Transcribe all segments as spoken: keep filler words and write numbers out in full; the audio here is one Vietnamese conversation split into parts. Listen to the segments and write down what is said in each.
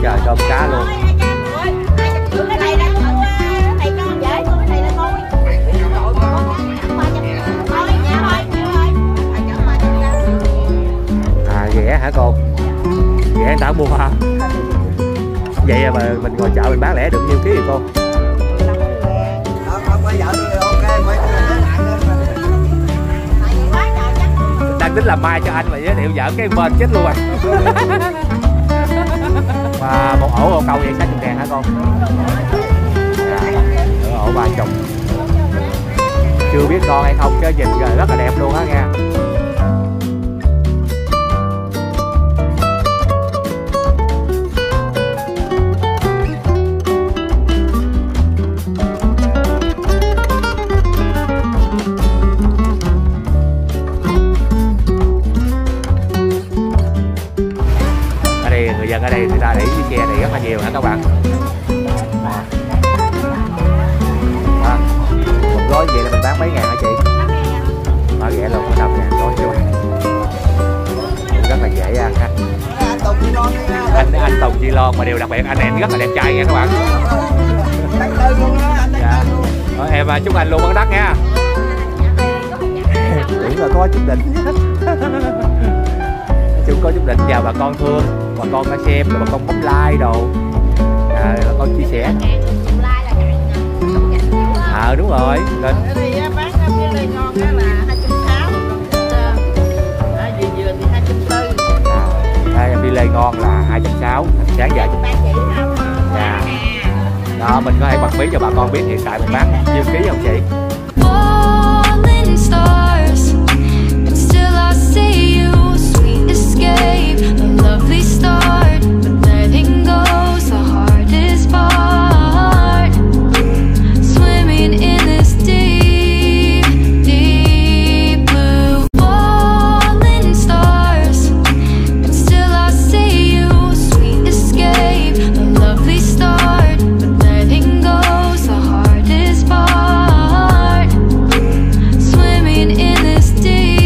trời, tôm cá luôn. À ghẻ hả cô? Ghẻ người ta mua hả? Vậy mà mình ngồi chợ mình bán lẻ được nhiêu ký vậy cô? Đang tính làm mai cho anh mà giới thiệu vợ cái bên chết luôn rồi. Và một ổ ô câu vậy sáu mươi ngàn hả con? Dạ, ổ ba chục. Chưa biết ngon hay không chứ nhìn rồi rất là đẹp luôn á nha. Người dân ở đây người ta để chiếc xe này rất là nhiều hả các bạn. À, một gói vậy là mình bán mấy ngàn hả chị? Ba ghẻ luôn, có năm ngàn gói các bạn. Rất là dễ ăn ha. Anh anh Tùng Chi Lon mà điều đặc biệt anh em rất là đẹp trai nha các bạn. Dạ. Rồi, em chúc anh luôn bán đắt nha. Tưởng là có chút đỉnh. Chúng có chút định chào bà con thương, bà con đã xem rồi bà con bấm like đồ, à, bà con chia sẻ. À đúng rồi. Lên. Bán cái lê ngon đó là hai trăm sáu mươi, dừa dừa thì hai trăm tư. Hai em đi lê ngon là hai trăm sáu mươi, sáng giờ. Dạ. Đó mình có thể bật mí cho bà con biết hiện tại mình bán nhiêu ký không chị? Escape a lovely start, but letting go's the hardest part. Swimming in this deep, deep blue, falling stars, but still I see you. Sweet escape, a lovely start, but letting go's the hardest part. Swimming in this deep.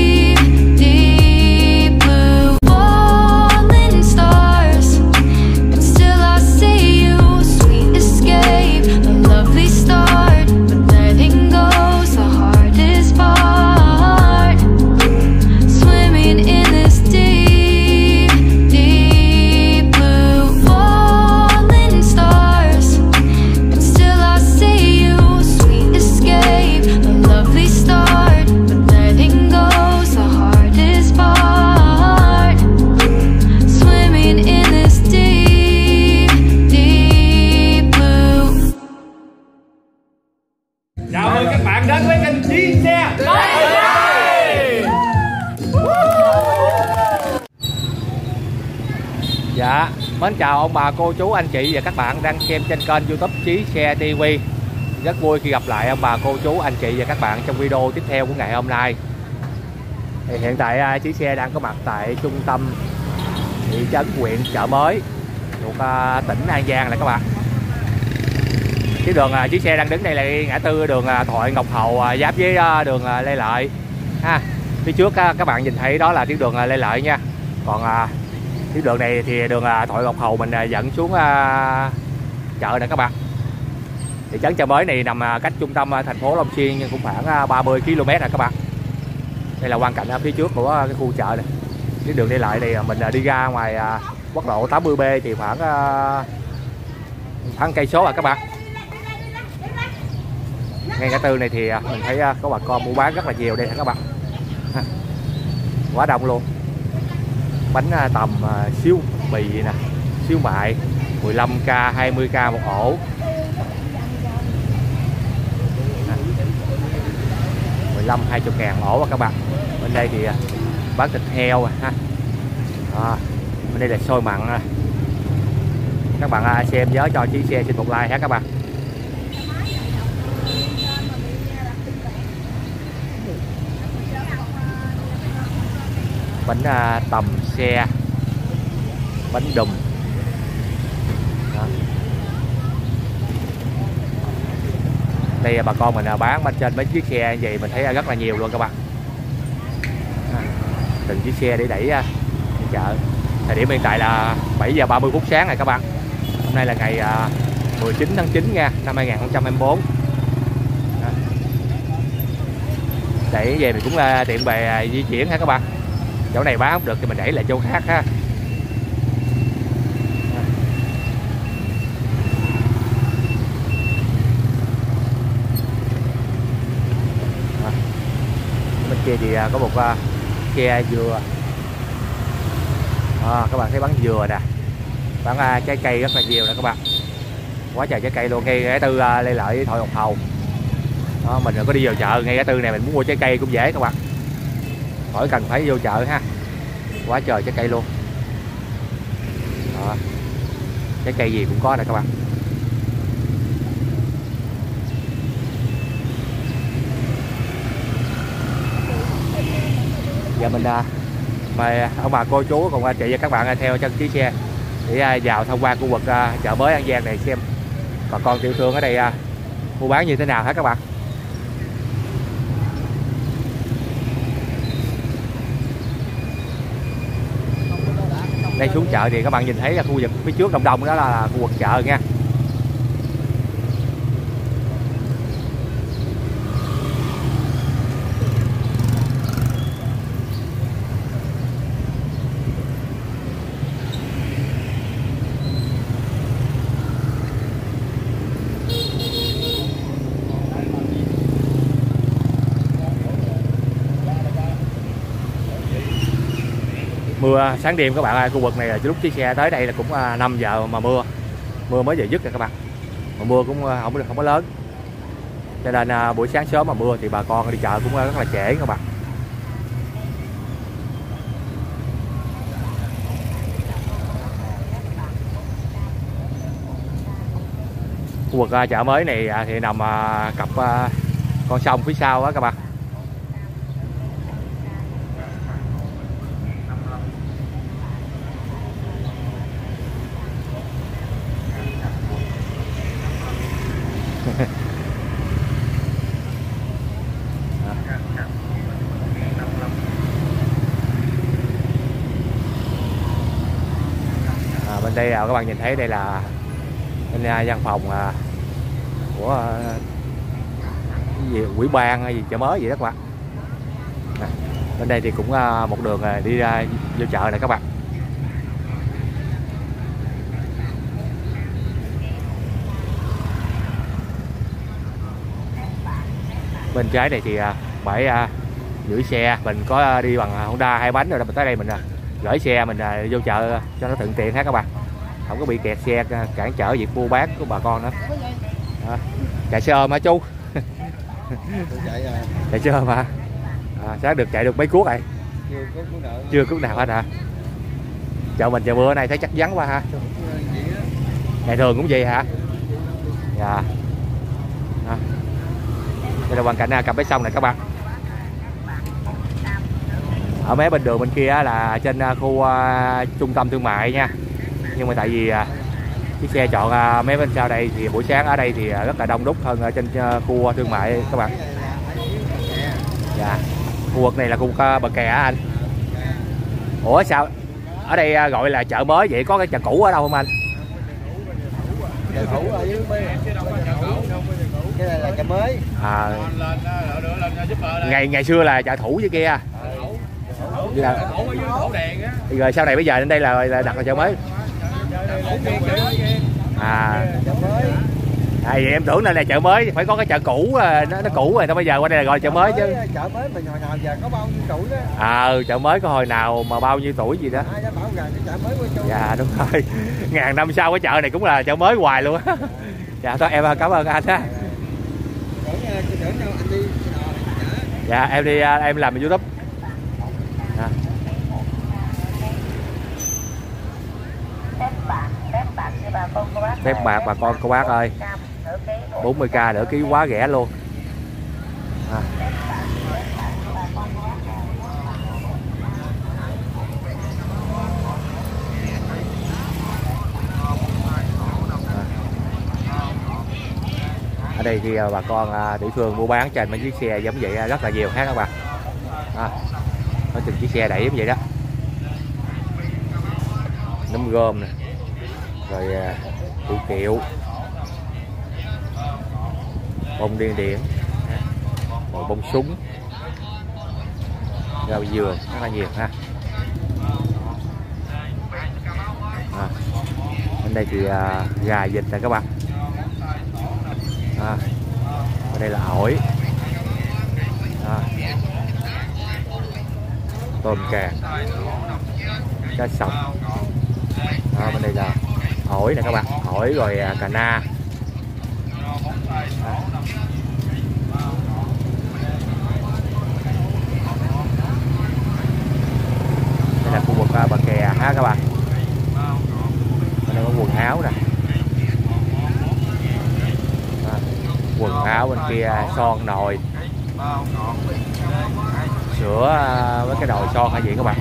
Dạ, mến chào ông bà cô chú anh chị và các bạn đang xem trên kênh YouTube Chí Xe ti vi. Rất vui khi gặp lại ông bà cô chú anh chị và các bạn trong video tiếp theo của ngày hôm nay. Thì hiện tại Chí Xe đang có mặt tại trung tâm thị trấn huyện Chợ Mới thuộc uh, tỉnh An Giang này các bạn. Cái đường uh, Chí Xe đang đứng đây là ngã tư đường uh, Thoại Ngọc Hầu uh, giáp với uh, đường uh, Lê Lợi ha. Phía trước uh, các bạn nhìn thấy đó là tuyến đường uh, Lê Lợi nha. Còn uh, tuyến đường này thì đường uh, Thoại Ngọc Hầu mình uh, dẫn xuống uh, chợ nè các bạn. Thị trấn Chợ Mới này nằm uh, cách trung tâm uh, thành phố Long Xuyên nhưng cũng khoảng uh, ba mươi ki lô mét nè các bạn. Đây là quang cảnh ở phía trước của uh, cái khu chợ này. Cái đường đi lại thì uh, mình uh, đi ra ngoài uh, quốc lộ tám mươi B thì khoảng uh, khoảng cây số à các bạn. Ngay ngã tư này thì uh, mình thấy uh, có bà con mua bán rất là nhiều đây hả các bạn. Quá đông luôn. Bánh uh, tầm uh, xíu bì nè, xíu mại mười lăm k, hai mươi k một ổ. mười lăm hai mươi ngàn ổ các bạn. Bên đây thì uh, bán thịt heo ha. À, bên đây là xôi mặn. Các bạn uh, xem nhớ cho Chí Xe xin một like ha các bạn. Bánh uh, tầm xe, bánh đùm. Đó. Đây là bà con mình uh, bán bên trên mấy chiếc xe vậy mình thấy uh, rất là nhiều luôn các bạn. À, từng chiếc xe để đẩy uh, đi chợ. Thời điểm hiện tại là bảy giờ ba mươi phút sáng này các bạn. Hôm nay là ngày à, mười chín tháng chín nha, năm hai nghìn không trăm hai mươi tư. Đẩy về mình cũng uh, tiện bề uh, di chuyển ha các bạn. Chỗ này bán không được thì mình đẩy lại chỗ khác ha. Bên kia thì uh, có một uh, xe dừa. À, các bạn thấy bán dừa nè, bán uh, trái cây rất là nhiều nè các bạn. Quá trời trái cây luôn. Ngay ngã tư uh, Lê Lợi với Thoại Ngọc Hầu. Đó, mình có đi vào chợ ngay ngã tư này mình muốn mua trái cây cũng dễ các bạn, khỏi cần phải vô chợ ha. Quá trời trái cây luôn. Đó, trái cây gì cũng có nè các bạn. Giờ mình uh, mời ông bà cô chú cùng anh chị và các bạn theo chân chiếc xe để uh, vào tham quan khu vực uh, chợ mới An Giang này xem bà con tiểu thương ở đây uh, mua bán như thế nào hả các bạn. Đây xuống chợ thì các bạn nhìn thấy là khu vực phía trước đông đông đó là khu vực chợ nha. Mưa sáng đêm các bạn ơi, khu vực này là lúc chiếc xe tới đây là cũng năm giờ mà mưa mưa mới giờ dứt rồi các bạn, mà mưa cũng không không có lớn, cho nên buổi sáng sớm mà mưa thì bà con đi chợ cũng rất là trễ các bạn. Khu vực chợ mới này thì nằm cặp con sông phía sau đó các bạn. À, bên đây là các bạn nhìn thấy đây là bên văn phòng à, của à, cái gì ủy ban hay gì chợ mới gì đó các bạn. À, bên đây thì cũng à, một đường à, đi ra vô chợ này các bạn. Bên trái này thì à, bãi à, gửi xe, mình có à, đi bằng Honda hai bánh rồi đó, mình tới đây mình à, gửi xe mình à, vô chợ cho nó thuận tiện ha các bạn, không có bị kẹt xe cản trở việc mua bán của bà con nữa. À, chạy xe ôm hả chú? Chạy xe ôm hả? À, sáng được chạy được mấy cuốc này? Chưa cuốc nào hết hả? Chợ mình chợ bữa nay thấy chắc vắng quá ha. Ngày thường cũng vậy hả? Dạ. À. Đây là hoàn cảnh cặp bến sông này các bạn. Ở mé bên đường bên kia là trên khu uh, trung tâm thương mại nha, nhưng mà tại vì uh, chiếc xe chọn uh, mé bên sau đây thì buổi sáng ở đây thì uh, rất là đông đúc hơn ở trên uh, khu thương mại các bạn. Dạ. Khu vực này là khu uh, bờ kè hả anh? Ủa sao ở đây uh, gọi là chợ mới vậy, có cái chợ cũ ở đâu không anh? Chợ cũ ở dưới cái này là chợ mới. À, ngày ngày xưa là chợ thủ dưới kia. Là... rồi sau này bây giờ đến đây là, là đặt là chợ mới. À, à vậy em tưởng là là chợ mới phải có cái chợ cũ, nó, nó cũ rồi, bây giờ qua đây là gọi chợ mới chứ. Chợ mới mình hồi nào giờ có bao nhiêu tuổi đó. À, chợ mới có hồi nào mà bao nhiêu tuổi gì đó. Ai bảo rằng cái chợ mới của châu. Dạ đúng rồi. Ngàn năm sau cái chợ này cũng là chợ mới hoài luôn á. Dạ thôi em cảm ơn anh á. Dạ em đi em làm YouTube. À. Phép bạc bà con cô bác ơi, bốn mươi k nửa ký quá rẻ luôn. À. Ở đây thì bà con tiểu thương mua bán trên mấy chiếc xe giống vậy rất là nhiều khác các bạn. À, có từng chiếc xe đẩy giống vậy đó. nấm gom nè, rồi củ kiệu, bông điên điển, rồi bông súng, rau dừa rất là nhiều ha. À, bên đây thì à, gà vịt nè các bạn. À, bên đây là ổi, à, tôm càng, cá sọc. À, bên đây là ổi nè các bạn, ổi rồi à, cà na. À. Đây là khu vực à, bờ kè ha các bạn. Bên đây có quần áo nè, à, quần áo bên kia son nồi, sữa à, với cái nồi son hay gì các bạn.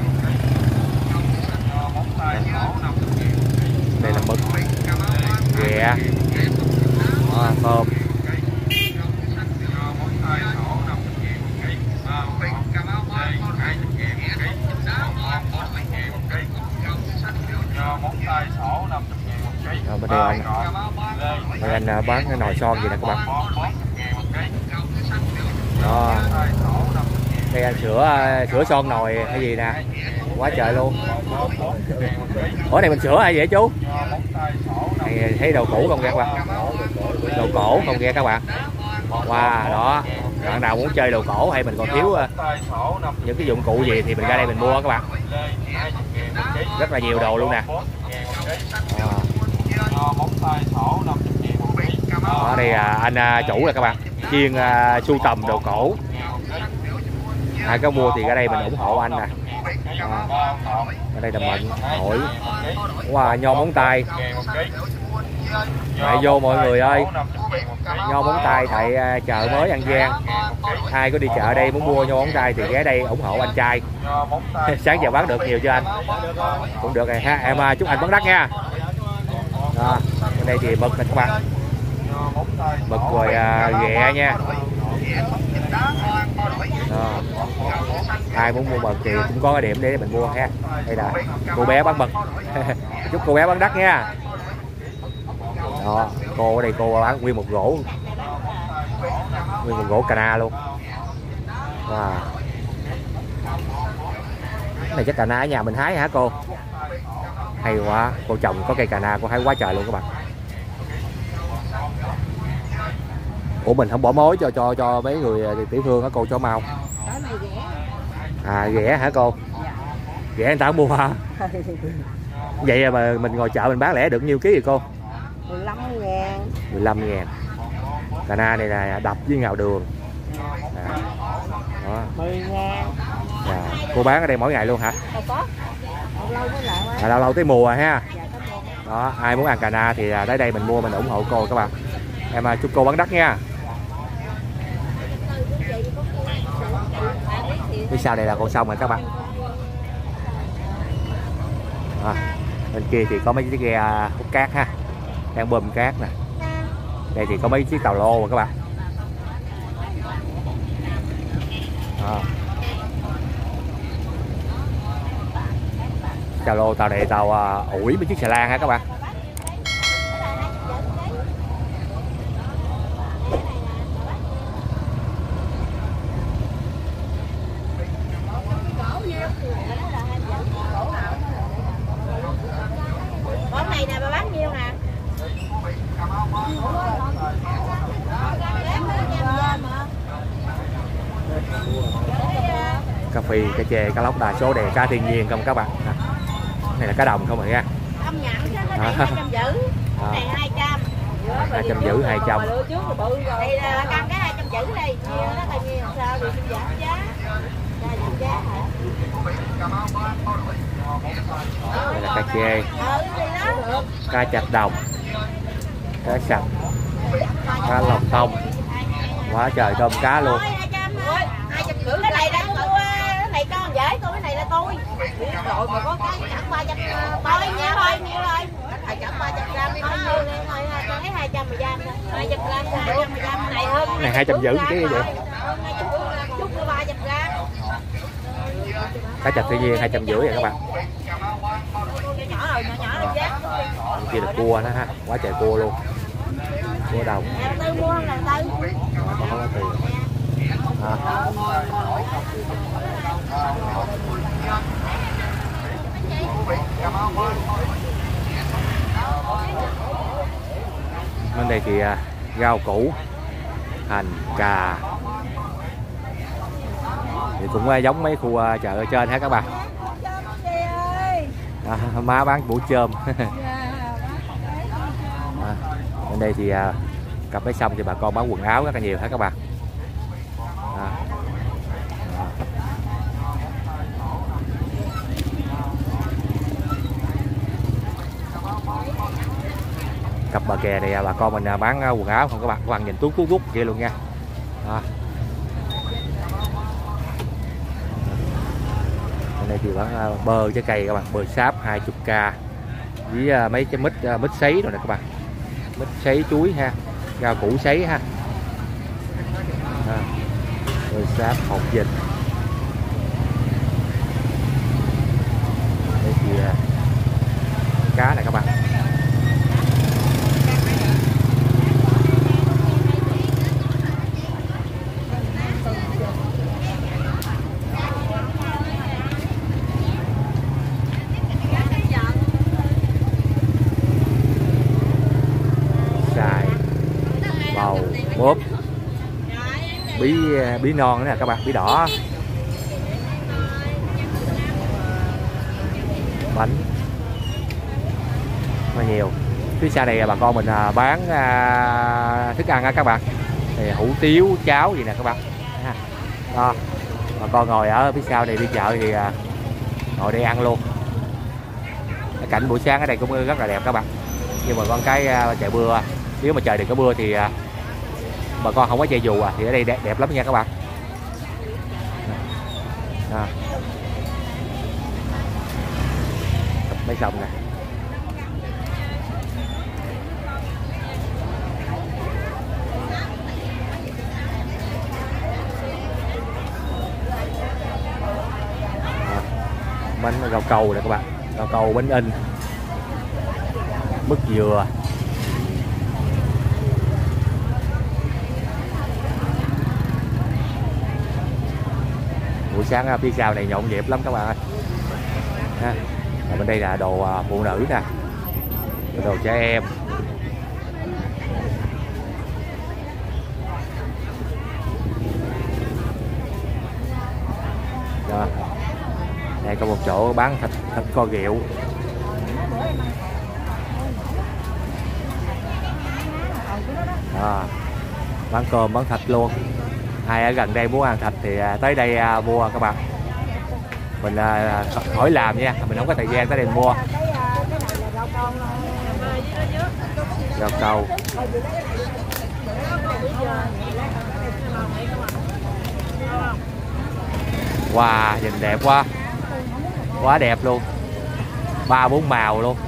Đây là mực, ghẹ, à, tôm. Rồi bên đây anh, đây anh bán cái nồi son gì nè các bạn. Đó. Đây anh sữa sữa son nồi hay gì nè, quá trời luôn. Ủa này mình sữa hay vậy chú? Này thấy đồ cũ không kìa các bạn, đồ cổ không kìa các bạn. Wow, đó, bạn nào muốn chơi đồ cổ hay mình còn thiếu những cái dụng cụ gì thì mình ra đây mình mua các bạn. Rất là nhiều đồ luôn nè. À. Ở đây à, anh à, chủ là các bạn, chuyên à, sưu tầm đồ cổ. Ai có mua thì ra đây mình ủng hộ anh nè. À, ở đây là mận, ổi, wow, nho móng tay. Lại vô mọi người ơi, nho móng tay tại uh, chợ mới An Giang. Ai có đi chợ đây muốn mua nho móng tay thì ghé đây ủng hộ anh trai. Sáng giờ bán được nhiều cho anh cũng được rồi ha. Em uh, chúc anh bán đắt nha. Đó, bên đây thì mực nè các bạn, mực rồi uh, ghẹ nha. Đó. Ai muốn mua mực thì cũng có cái điểm để mình mua ha. Đây là cô bé bán mực. Chúc cô bé bán đắt nha. Đó, cô ở đây cô bán nguyên một gỗ, nguyên một gỗ cà na luôn. Wow. Cái này chắc cà na ở nhà mình hái hả cô? Hay quá, cô trồng có cây cà na cô hái quá trời luôn các bạn. Ủa mình không bỏ mối cho cho cho mấy người tiểu thương hả cô, cho mau? À ghẻ hả cô? Ghẻ người ta không mua hả? Vậy mà mình ngồi chợ mình bán lẻ được nhiêu ký vậy cô? mười lăm ngàn. mười lăm ngàn. Cà na này là đập với ngào đường. À. Đó. mười ngàn. À. Cô bán ở đây mỗi ngày luôn hả? Có. Lâu mới lại. À, lâu lâu tới mùa ha. Dạ, đó, ai muốn ăn cà na thì tới đây mình mua mình ủng hộ cô các bạn. Em chúc cô bán đắt nha. Phía sau đây là con sông rồi các bạn. À, bên kia thì có mấy chiếc ghe hút cát ha, đang bơm cát nè. Đây thì có mấy chiếc tàu lô rồi các bạn. À. Tàu lô, tàu này tàu uh, ủi mấy chiếc xà lan ha các bạn. Con này nè bà bán nhiêu nè? Cà phê, cá chê, cá lóc đa số đều cá thiên nhiên không các bạn. À, này là cá đồng không rồi nha. Ông nhận chứ, cái này hai trăm giữ, cái này hai trăm. hai trăm giữ, hai trăm. Đây là cam cái hai trăm giữ đây, nhiều đó là nhiều sao thì xin giảm giá. Ra giảm giá hả? Đây là cá chê, cá chạch đồng, cá sặc, cá lồng tông, quá trời tôm cá luôn. hai trăm rưỡi cái này đang mua, cái này con dễ tôi, cái này là tôi. Rồi mà có cái chẳng ba trăm thôi nha, thôi nhiêu rồi. Phải chẳng ba trăm gram đi, bao nhiêu đây thôi, tôi thấy hai trăm gram thôi. hai trăm gram, hai trăm gram này hơn. Này hai trăm giữ cái gì vậy? Chút nữa ba trăm gram. Cá chạch tự nhiên hai trăm rưỡi vậy các bạn. Nhỏ rồi nhỏ nhỏ là giá. Kia là cua đó ha, quá trời cua luôn. Cua đồng. Tư mua là tư. Đó, con không có tiền. À. Bên đây thì à, rau củ, hành, cà thì cũng à, giống mấy khu à, chợ ở trên hết các bạn. À, má bán củ chôm. À, bên đây thì à, cặp mấy xong thì bà con bán quần áo rất là nhiều hết các bạn. À. À. Cặp bờ kè này bà con mình bán quần áo không các bạn, các bạn nhìn tuốt tuốt tuốt kia luôn nha. À. Bên đây thì bán bơ trái cây các bạn, bơ sáp hai mươi k với mấy cái mít mít sấy rồi nè các bạn, mít sấy chuối ha, rau củ sấy ha. À. Bơ sáp hột vịt. Đây thì cá này các bạn. Bóp bí bí non nữa nè các bạn, bí đỏ, bánh nó nhiều. Phía sau này bà con mình bán à, thức ăn á các bạn, thì hủ tiếu cháo gì nè các bạn. Đó, bà con ngồi ở phía sau này đi chợ thì à, ngồi đây ăn luôn. Cảnh buổi sáng ở đây cũng rất là đẹp các bạn, nhưng mà con cái à, trời mưa, nếu mà trời đừng có mưa thì à, bà con không có che dù à, thì ở đây đẹp, đẹp lắm nha các bạn. À. Mấy sông nè. À. Bánh rau câu nè các bạn, rau câu, bánh in, mứt dừa. Buổi sáng phía sau này nhộn nhịp lắm các bạn ơi. Ha. Ở bên đây là đồ phụ nữ nè, đồ trẻ em. Đó. Đây có một chỗ bán thịt thịt kho ghẹo. Đó. Bán cơm bán thịt luôn. Ai ở gần đây muốn ăn thịt thì tới đây mua các bạn. Mình hỏi làm nha, mình không có thời gian tới đây mua. Rau câu. Wow, nhìn đẹp quá. Quá đẹp luôn. Ba bốn màu luôn.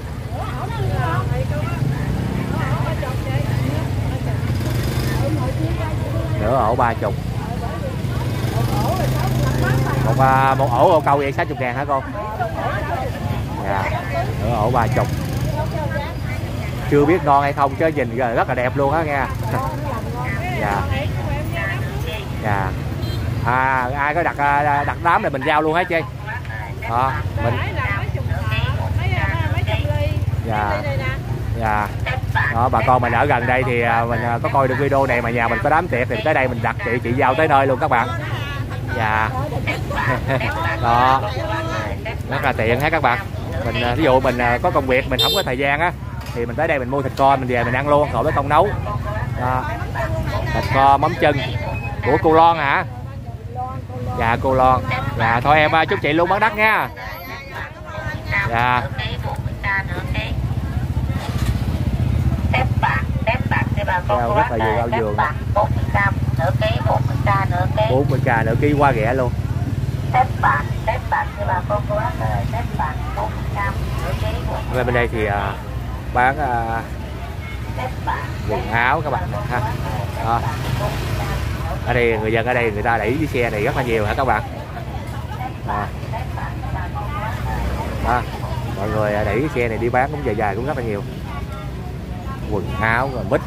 Nửa ổ ba chục. Một, một ổ ổ câu vậy sáu mươi ngàn hả con? Dạ. Nửa ổ ba chục. Chưa biết ngon hay không chứ nhìn rất là đẹp luôn á nha. Dạ. Dạ. À, ai có đặt đặt đám này mình giao luôn hết chị. Đó, mình. Dạ. Dạ. Đó, bà con mình ở gần đây thì mình có coi được video này mà nhà mình có đám tiệc thì tới đây mình đặt chị chị giao tới nơi luôn các bạn. Dạ. Đó, rất là tiện hết các bạn. Mình ví dụ mình có công việc mình không có thời gian á thì mình tới đây mình mua thịt kho mình về mình ăn luôn, khỏi phải công nấu. Đó. Thịt kho mắm chân của cô Loan hả? Dạ cô Loan. Dạ thôi em chúc chị luôn bán đắt nha. Dạ. Rau rất là nhiều rau dường. bốn mươi k nửa ký qua rẻ luôn. Bên bên đây thì uh, bán uh, quần áo các bạn ha. Đó. Ở đây người dân ở đây người ta đẩy cái xe này rất là nhiều hả các bạn. Đó. Đó. Mọi người đẩy cái xe này đi bán cũng dài dài cũng rất là nhiều. Quần áo rồi mít.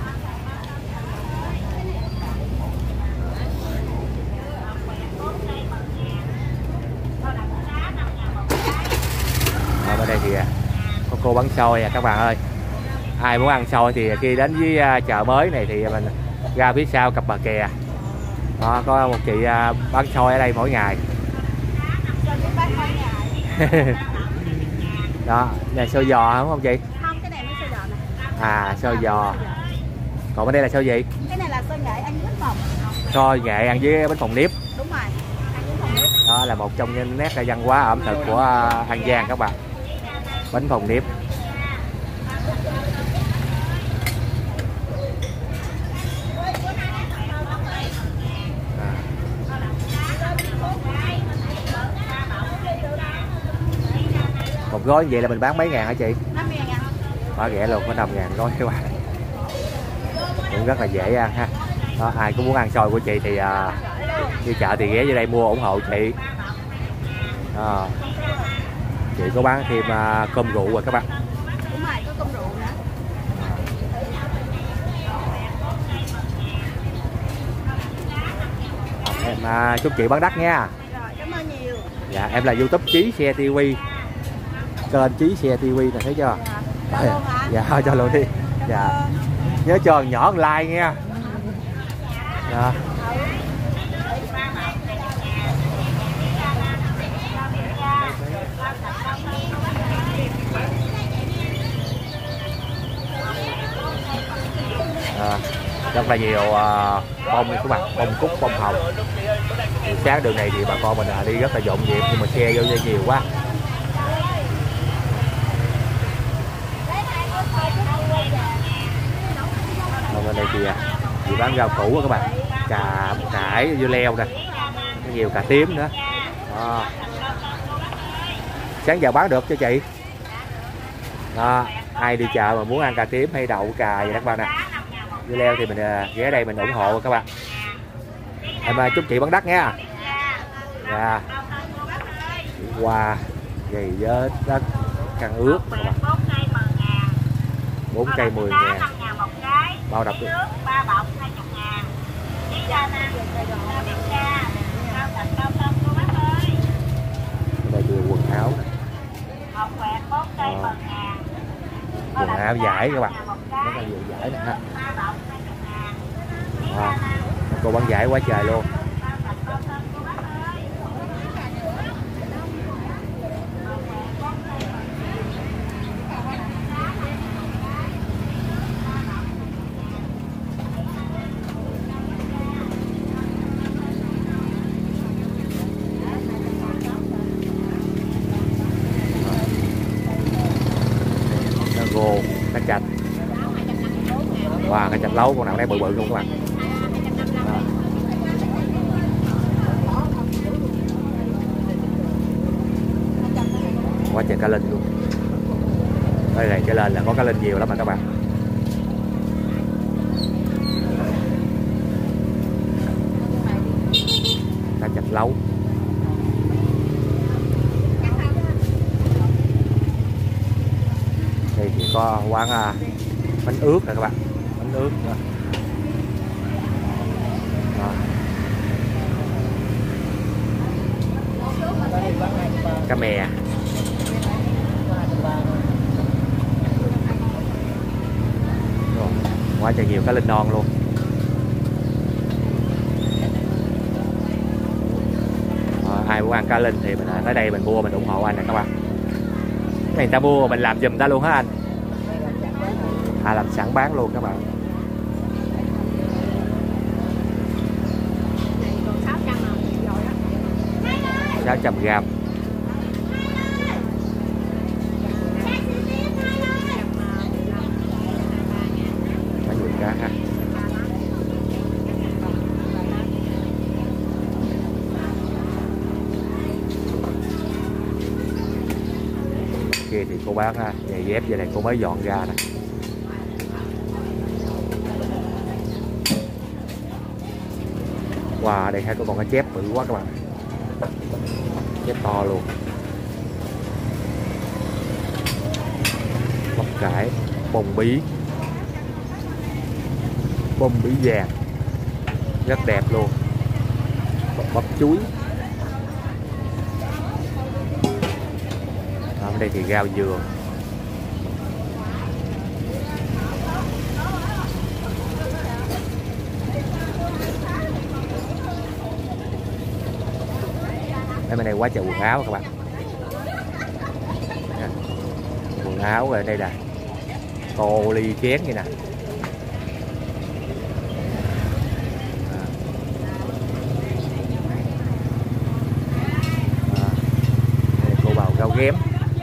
Ở bên đây thì có cô bán xôi à các bạn ơi. Ai muốn ăn xôi thì khi đến với chợ mới này thì mình ra phía sau cặp bờ kè. Đó, có một chị bán xôi ở đây mỗi ngày. Đó, này xôi giò đúng không chị? Không, cái này mới xôi giò này. À, xôi giò. Còn bên đây là xôi gì? Cái này là xôi nghệ ăn với bánh phồng. Xôi nghệ ăn với bánh phồng nếp. Đúng rồi, ăn với phồng nếp. Đó là một trong những nét văn hóa ẩm thực của An Giang các bạn. Bánh phồng nếp. Một gói vậy là mình bán mấy ngàn hả chị? năm mươi ngàn. Quá rẻ luôn, có năm ngàn gói các bạn. Cũng rất là dễ ăn ha. Đó, ai cũng muốn ăn xôi của chị thì à, đi chợ thì ghé vô đây mua ủng hộ chị. À, chị có bán thêm à, cơm rượu rồi các bạn. Đúng rồi, có cơm rượu nữa. Em à, chúc chị bán đắt nha. Rồi, cảm ơn nhiều. Dạ, em là YouTube Chí Xe ti vi. Kênh Chí Xe ti vi này thấy chưa? Cho luôn hả? Dạ, thôi cho luôn đi. Dạ. Nhớ cho nhỏ like nha. Dạ. À, rất là nhiều uh, bông các bạn, bông cúc, bông hồng. Sáng đường này thì bà con mình đi rất là nhộn nhịp nhưng mà xe vô đây nhiều quá. Còn bên đây thì chị bán rau củ các bạn, cà cải, dưa leo nè, nhiều cà tím nữa. Đó. Sáng giờ bán được cho chị. Đó. Ai đi chợ mà muốn ăn cà tím hay đậu cà vậy các bạn nè, dưa leo thì mình ghé đây mình ủng hộ các bạn. Em chúc chị bán đắt nha. Dạ. Qua giày với đất căn ướt các bạn. bốn cây mười ngàn. Bao đập được. Đây là quần áo. À, quần áo giải các bạn. Rất là nhiều giải nè ha. À, cô bán giải quá trời luôn. Gồ, cá chạch. Wow, cá chạch lấu con nào đây bự bự luôn các bạn. À. Quá trời cá linh luôn. Đây này, cái lên là có cá linh nhiều lắm mà các bạn. Cá chạch lấu. Đây thì có quán à, bánh ướt nè các bạn, bánh ướt nữa. Đó. Cá mè. Rồi, quá trời nhiều cá linh non luôn. Đó, ai muốn ăn cá linh thì mình tới đây mình mua mình ủng hộ anh nè các bạn. Cái này người ta mua mình làm giùm ta luôn hả anh? À, làm sẵn bán luôn các bạn. sáu trăm gram. Mấy người cá ha. Kia thì cô bán giày dép vậy này cô mới dọn ra nè. Wow, đây hai có còn cái chép bự quá các bạn. Chép to luôn. cải, bông bí, bông bí vàng rất đẹp luôn, bắp, bắp chuối. Ở đây thì rau dừa, đây bên này quá chợ quần áo các bạn. Quần áo ở đây nè, tô ly chén như nè. Cô bào rau ghém,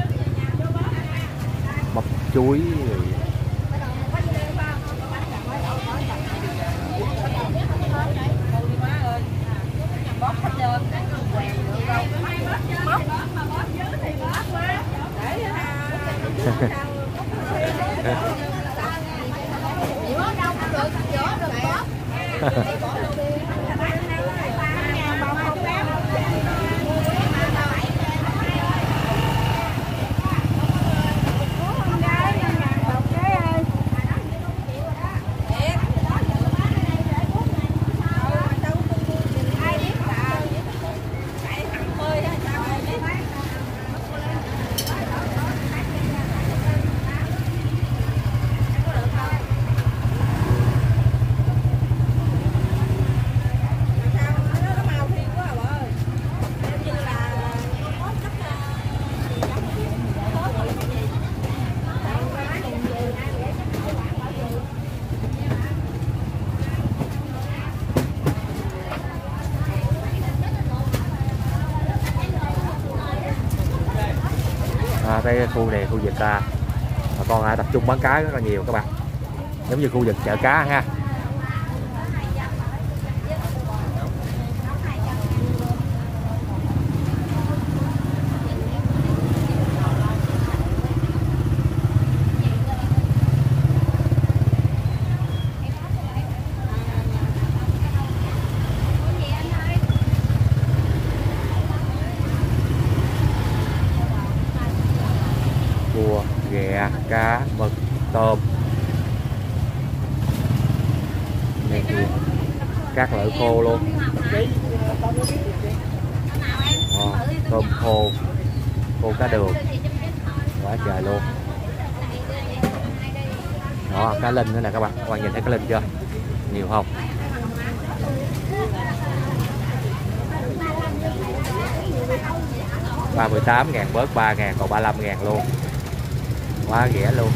bắp chuối. À, đây khu này khu vực à, bà con à, tập trung bán cá rất là nhiều các bạn, giống như khu vực chợ cá ha. Cua, ghẹ, cá, mực, tôm, này kia, các loại khô luôn. À, tôm khô, khô cá đường, quá trời luôn. Đó, cá linh nữa nè các bạn, các bạn nhìn thấy cá linh chưa? Nhiều không? ba mươi tám ngàn bớt ba ngàn còn ba mươi lăm ngàn luôn, quá rẻ luôn.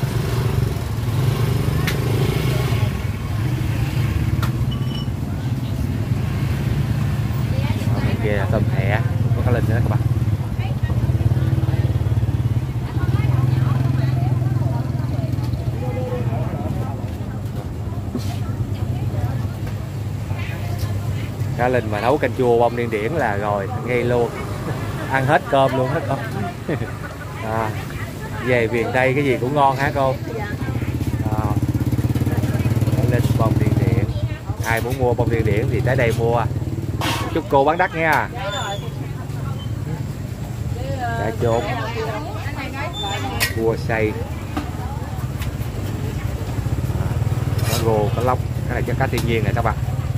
Ở bên kia là tôm thẻ, có cá linh nữa các bạn. Cá linh mà nấu canh chua bông điên điển là rồi ngay luôn, ăn hết cơm luôn hết con. À, về miền Tây cái gì cũng ngon hả cô? À, lên bông điên điển, ai muốn mua bông điên điển thì tới đây mua. Chúc cô bán đắt nha. Đã chốt cua xay, cá rô, cá lóc, cái này chắc cá thiên nhiên này các bạn.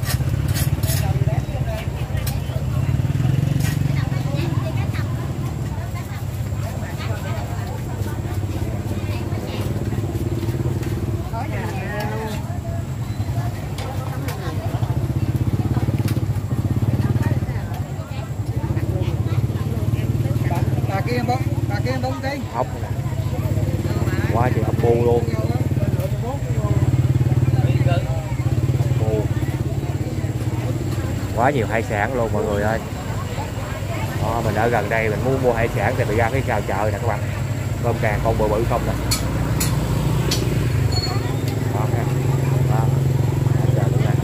Ốc quá trời ốc bu luôn, bu. Quá nhiều hải sản luôn mọi người ơi. Đó, mình ở gần đây mình muốn mua hải sản thì mình ra cái chào chợ nè các bạn, tôm càng con bự bự không nè. Đó, đó. Chợ luôn này.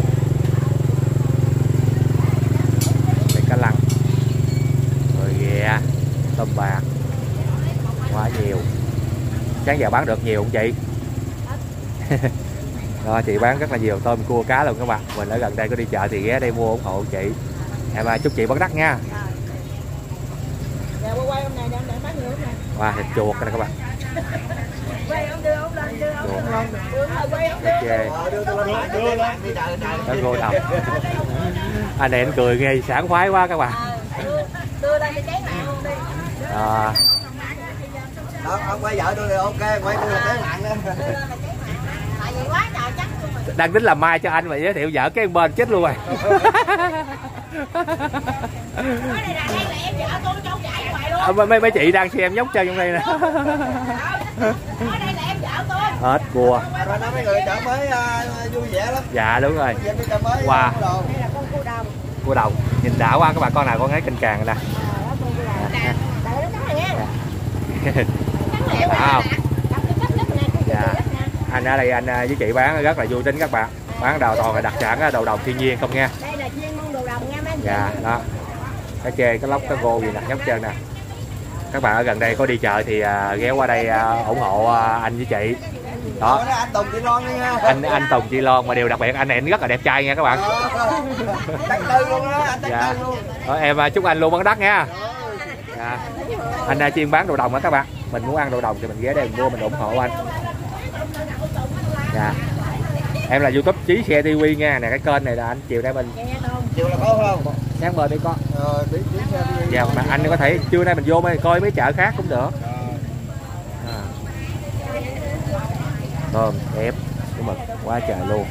Đây cá lăng, rồi ghẹ, tôm bạc, quá nhiều. Sáng giờ bán được nhiều không chị? Đó, chị bán rất là nhiều tôm cua cá luôn các bạn. Mình ở gần đây có đi chợ thì ghé đây mua ủng hộ chị. Em chúc chị bán đắt nha. Wow, thịt chuột này các bạn. Đó cô đồng. Anh này anh cười nghe sảng khoái quá các bạn. À. Đó, ông quay vợ tôi thì ok, quay tôi là cái nặng đó. Đang tính làm mai cho anh mà giới thiệu vợ cái bên chết luôn rồi. À, mấy mấy chị đang xem nhóc chân trong đây nè. Hết cua. Rồi nó mấy người chợ mới uh, vui vẻ lắm. Dạ đúng rồi. Wow. Cua đồng. Nhìn đã quá các bạn, con nào con ấy canh càng nè. Đã không? Dạ. Anh ở đây anh với chị bán rất là vui tính các bạn. Bán đầu toàn là đặc sản đầu đồng thiên nhiên không nha. Đây là chuyên môn đồ đồng nha mấy anh. Dạ đó. Cá chê, cá lóc, cá gô gì nè, nhóc trơn nè. Các bạn ở gần đây có đi chợ thì uh, ghé qua đây uh, ủng hộ uh, anh với chị. Đó. Anh Tùng chị Loan đi nha. Anh anh Tùng chị Loan, mà điều đặc biệt anh này anh rất là đẹp trai nha các bạn. Đắc tư luôn đó, anh dạ. Luôn. Đó, em chúc anh luôn bán đắt nha. Dạ. Anh uh, chuyên bán đồ đồng đó các bạn. Mình muốn ăn đồ đồng thì mình ghé đây mình mua mình ủng hộ anh. Dạ. Em là YouTube Chí Xe ti vi nha, nè cái kênh này là anh chiều nay mình chiều là có không? Sáng bờ đi con. Ờ, tí, tí dạ, mà anh có thể trưa nay mình vô mới coi mấy chợ khác cũng được. À. Tôm ép của mực quá trời luôn.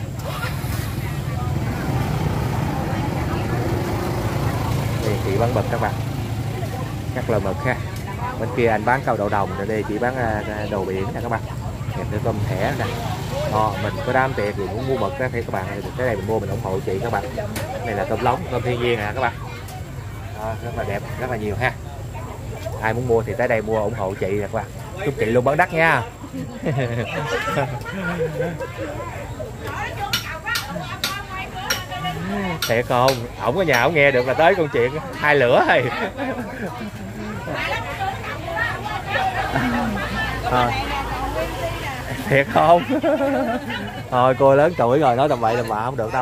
Đây chị bán mực các bạn, chắc là mực ha. Bên kia anh bán câu đậu đồng, rồi đây chị bán đồ biển nè các bạn. Kèm theo tôm thẻ nè. Ờ, mình có đám tiệc thì muốn mua mực đó thì các bạn cái này mình mua mình ủng hộ chị các bạn. Này là tôm lóng, tôm thiên nhiên nè các bạn. Đó, rất là đẹp, rất là nhiều ha. Ai muốn mua thì tới đây mua ủng hộ chị nè các bạn. Chúc chị luôn bán đắt nha. Thiệt không? Ổng ở nhà ổng nghe được là tới câu chuyện hai lửa rồi. À. Thiệt không? Thôi cô lớn tuổi rồi nói tầm bậy tầm bạ không được đâu.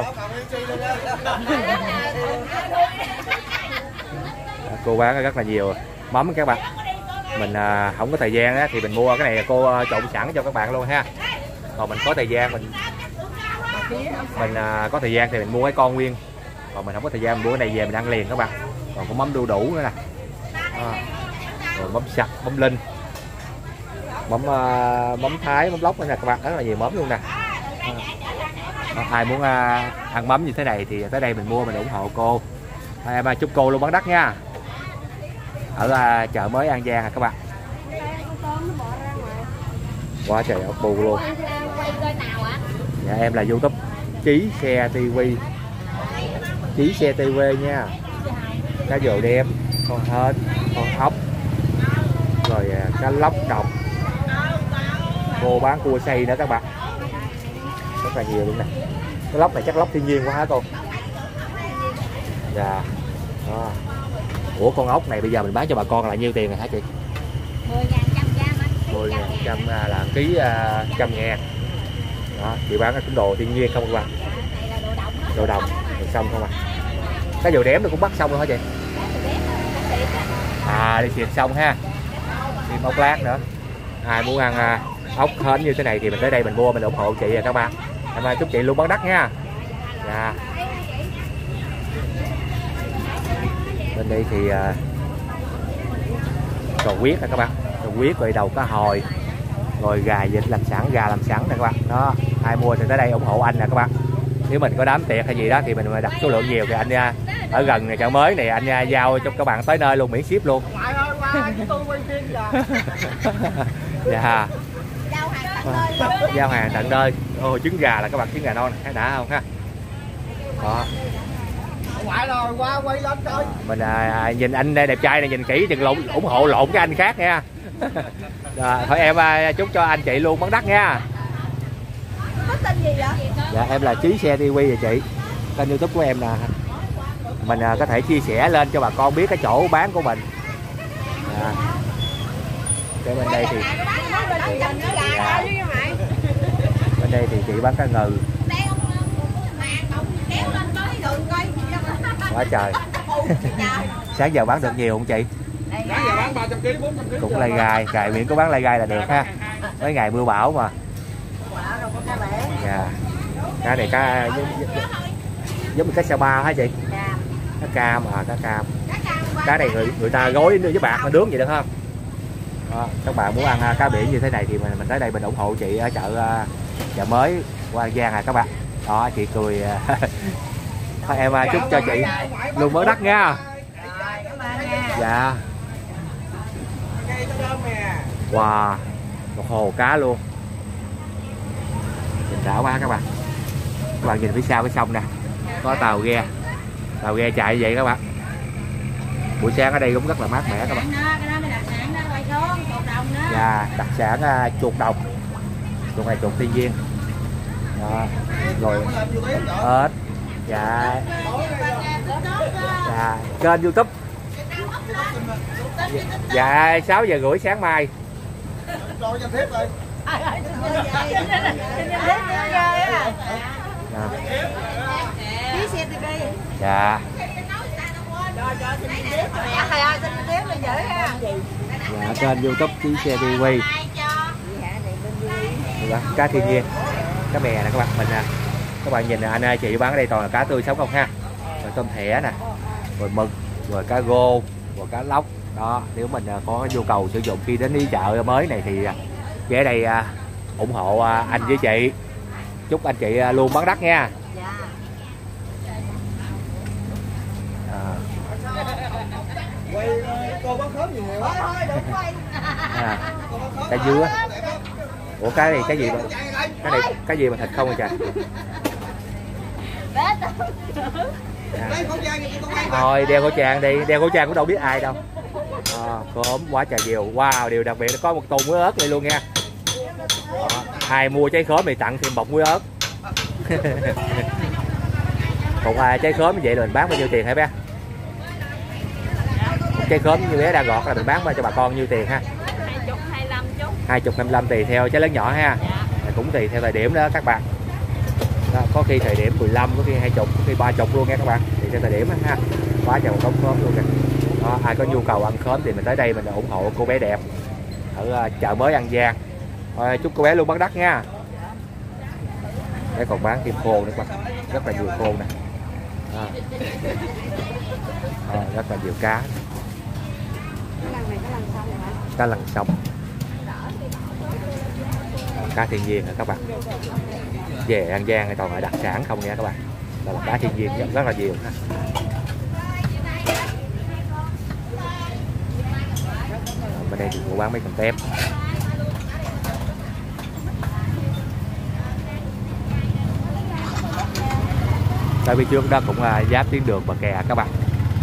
Cô bán rất là nhiều mắm các bạn. Mình à, không có thời gian á, thì mình mua cái này cô trộn sẵn cho các bạn luôn ha. Còn mình có thời gian mình mình à, có thời gian thì mình mua cái con nguyên. Còn mình không có thời gian mình mua cái này về mình ăn liền các bạn. Còn có mắm đu đủ nữa nè. À, rồi mắm sặc, mắm linh, mắm uh, mắm thái, mắm lóc nữa nè các bạn, rất là nhiều mắm luôn nè. À, ai muốn uh, ăn mắm như thế này thì tới đây mình mua mình ủng hộ cô. À, em uh, chúc cô luôn bán đắt nha. Ở uh, chợ mới An Giang à các bạn. Quá trời ốc bu luôn. Dạ em là YouTube Chí Xe ti vi. Chí Xe ti vi nha. Cá dồ đêm, con hến, con ốc, rồi uh, cá lóc đồng. Cô bán cua xay nữa các bạn, rất là nhiều luôn nè. Cái lóc này chắc lóc thiên nhiên quá hả cô? Dạ. Đó. Ủa con ốc này bây giờ mình bán cho bà con là nhiêu tiền rồi hả chị? mười ngàn trăm gram. mười ngàn trăm là ký uh, trăm ngàn. Đó, chị bán cũng đồ thiên nhiên không các bạn? Đồ đồng, đồ xong không à? Cái dầu đếm nó cũng bắt xong luôn hả chị? À đi xịt xong ha. Thêm ốc lát nữa. Ai muốn ăn uh, ốc hến như thế này thì mình tới đây mình mua mình ủng hộ chị và các bạn. Em chúc chị luôn bán đắt nha. Dạ. Bên đây thì uh, cầu huyết nè các bạn, cầu huyết rồi đầu cá hồi, rồi gà vịt làm sẵn, gà làm sẵn nè các bạn. Đó, ai mua thì tới đây ủng hộ anh nè các bạn. Nếu mình có đám tiệc hay gì đó thì mình đặt số lượng nhiều thì anh uh, ở gần này chợ mới này anh uh, giao cho các bạn tới nơi luôn, miễn ship luôn. Dạ. Giao hàng tận nơi. Ô, trứng gà là các bạn, trứng gà non này, đã không ha? Đó. Ngoại rồi qua quay lên coi. Mình à, nhìn anh đẹp trai này nhìn kỹ đừng lộn, ủng hộ lộn cái anh khác nha. À, thôi em à, chúc cho anh chị luôn bán đắt nha. Có tên gì vậy? Dạ em là Chí Xe ti vi rồi chị. Kênh YouTube của em nè. Mình à, có thể chia sẻ lên cho bà con biết cái chỗ bán của mình. À. Cái bên đây thì dạ. Bên đây thì chị bán cá ngừ. Quá trời. Sáng giờ bán được nhiều không chị? Sáng giờ bán ba trăm ki lô, bốn trăm ki lô. Cũng lai gai, cài miệng có bán lai gai là được ha. mấy ngày mưa bão mà. Quả đâu có cá bể. Dạ. Cá này cá giống như cá sa ba hả chị? Cam. Cá cam à, cá cam. Cá này người người ta gói với bạc mà nướng vậy được không? Đó, các bạn muốn ăn cá biển như thế này thì mình mình tới đây mình ủng hộ chị ở chợ chợ mới Qua An Giang à các bạn. Đó chị cười. Thôi em chúc cho chị luôn mở đất nha. Dạ. Wow, một hồ cá luôn. Nhìn đã quá các bạn. Các bạn nhìn phía sau cái sông nè, có tàu ghe, tàu ghe chạy vậy các bạn. Buổi sáng ở đây cũng rất là mát mẻ các bạn. Dạ, đặc sản uh, chuột đồng. Chuột này chuột thiên nhiên. Đó, rồi ếch. Dạ. Dạ, kênh YouTube. Dạ, sáu giờ rưỡi sáng mai. Dạ. Dạ, kênh YouTube Chí Xe ti vi. Dạ, cá thiên nhiên, cá bè nè các bạn. Mình các bạn nhìn anh ơi, chị bán ở đây toàn là cá tươi sống không ha. Rồi tôm thẻ nè, rồi mực, rồi cá rô, rồi cá lóc. Đó, nếu mình có nhu cầu sử dụng khi đến đi chợ mới này thì về đây ủng hộ anh với chị. Chúc anh chị luôn bán đắt nha. À, cá dứa. Ủa cái này cái gì mà cái này cái gì mà thịt không vậy trời? À. Thôi đeo khẩu trang đi, đeo khẩu trang cũng đâu biết ai đâu. À, khóm quá trời nhiều. Wow, điều đặc biệt là có một tô muối ớt này luôn nha. Đó, ai mua trái khóm thì tặng thêm bọc muối ớt. Còn ai trái khóm như vậy là mình bán bao nhiêu tiền hả bé? Trái khóm như bé đang gọt là mình bán cho bà con nhiêu tiền ha? hai mươi, hai mươi lăm tùy theo trái lớn nhỏ ha. Dạ. Cũng tùy theo thời điểm đó các bạn. Đó, có khi thời điểm mười lăm, có khi hai mươi, có khi ba mươi luôn nha các bạn. Thì theo thời điểm đó, ha. Quá trời một đống khóm luôn kìa. Đó, ai có nhu cầu ăn khóm thì mình tới đây mình ủng hộ cô bé đẹp ở uh, chợ mới An Giang. Rồi, chúc cô bé luôn bán đắt nha. Để còn bán thêm khô nữa các bạn. Rất là nhiều khô nè. À. À, rất là nhiều cá. Cá lằn sông. Cá thiên nhiên hả các bạn. Về An Giang thì toàn là đặc sản không nha các bạn. Đó là cá thiên nhiên rất là nhiều ha. Bên đây thì mua bán mấy con tép. Tại vì trước đó cũng là giáp tuyến đường Bờ Kè các bạn.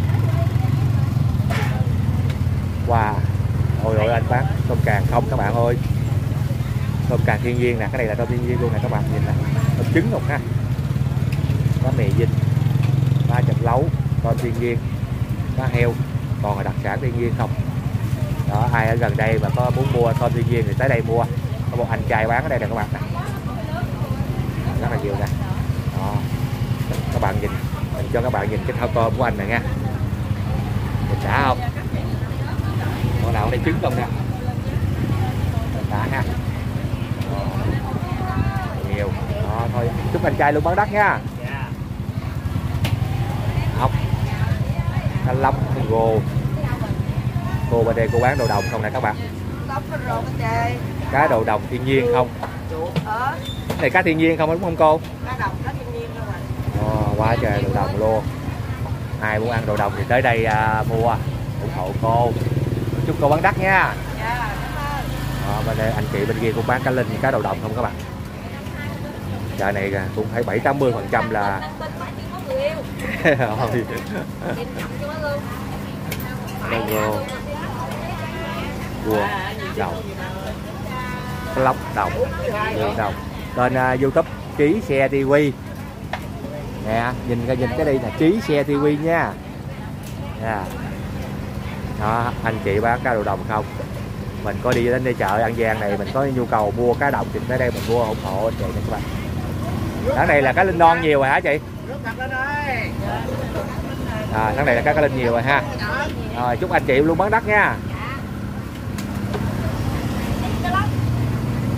Wow. Ôi ôi anh bán tôm càng không các bạn ơi. Tôm càng thiên nhiên nè, cái này là tôm thiên nhiên luôn nè các bạn nhìn nè. Tôm trứng không ha. Cá mè vinh, cá chạch lấu, tôm thiên nhiên, cá heo, còn là đặc sản thiên nhiên không. Đó, ai ở gần đây mà có muốn mua tôm thiên nhiên thì tới đây mua. Có một anh trai bán ở đây nè các bạn nè. Rất là nhiều nè. Đó. Các bạn nhìn, mình cho các bạn nhìn cái thao tôm của anh nè nha. Nhìn đã không? Con nào ở đây trứng không nè. Đã ha. Nhiều. Đó, thôi chúc anh trai luôn bán đắt nha. Ốc, cá lóc, rô. Cô bên đây cô bán đồ đồng không nè các bạn. Cá đồ đồng thiên nhiên không? Này cá thiên nhiên không đúng không cô? Cá đồng, cá thiên nhiên đâu rồi. Oh, quá trời đồ đồng luôn. Ai muốn ăn đồ đồng thì tới đây à, mua ủng hộ cô. Chúc cô bán đắt nha. Đó, bên đây anh chị bên kia cũng bán cá linh, cá đồ đồng không các bạn. Chợ này cũng phải bảy tám mươi phần trăm là logo cua đồng, lóc đồng, đường đồng. Bên uh, YouTube Chí Xe ti vi nè, nhìn nhìn cái đây là Chí Xe ti vi nha. Yeah. Đó, anh chị bán cá đồ đồng không? Mình có đi đến đây chợ An Giang này, mình có nhu cầu mua cá đồng thì tới đây mình mua ủng hộ anh chị nè các bạn. Tháng này là cá linh non nhiều rồi hả chị? À, tháng này là cá cá linh nhiều rồi ha. Rồi chúc anh chị luôn bán đắt nha.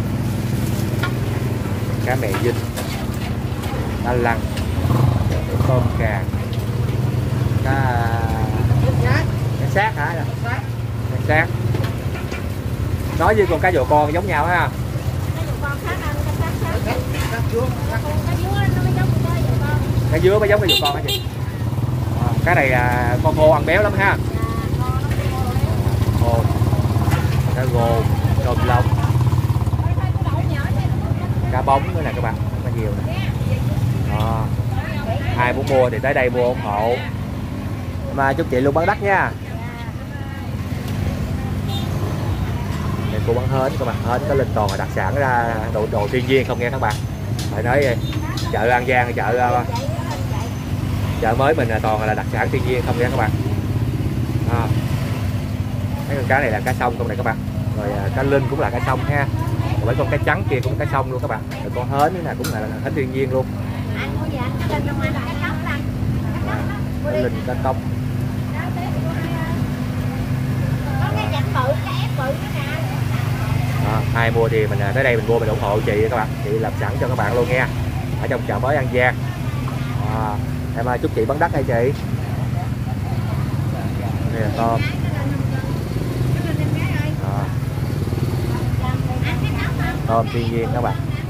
cá mè dinh, cá lăng, tôm càng, cá cá sát hả? Cá sát. Nói với con cá dồ con giống nhau ha. Cá dứa mới giống cá dồ con hả chị? À, cái này là con khô ăn béo lắm ha. Khô, cá gồ, tôm lông, cá bóng nữa nè các bạn, rất là nhiều nè. À, ai muốn mua thì tới đây mua ủng hộ. Mà chúc chị luôn bán đắt nha. Đây cô bán hến các bạn, hến có linh toàn là đặc sản ra đồ đồ thiên nhiên không nghe các bạn. Phải nói chợ An Giang, chợ chợ mới mình là toàn là đặc sản thiên nhiên không nghe các bạn. À, mấy con cá này là cá sông không này các bạn. Rồi cá linh cũng là cá sông ha. Rồi mấy con cá trắng kia cũng cá sông luôn các bạn. Rồi con hến này cũng là hến thiên nhiên luôn. Cá linh, cá tông. À, ai mua thì mình tới đây mình mua mình ủng hộ chị các bạn, chị làm sẵn cho các bạn luôn nha, ở trong chợ mới An Giang. À, em chúc chị bán đắt hay chị. Đây là tôm. À, tôm thiên nhiên các bạn.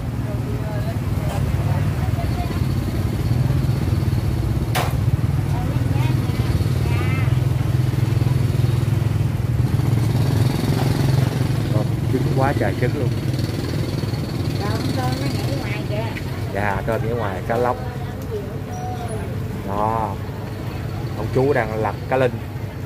Quá trời trứng luôn. Dạ, tôm ở ngoài, cá lóc. Đó, ông chú đang lặt cá linh,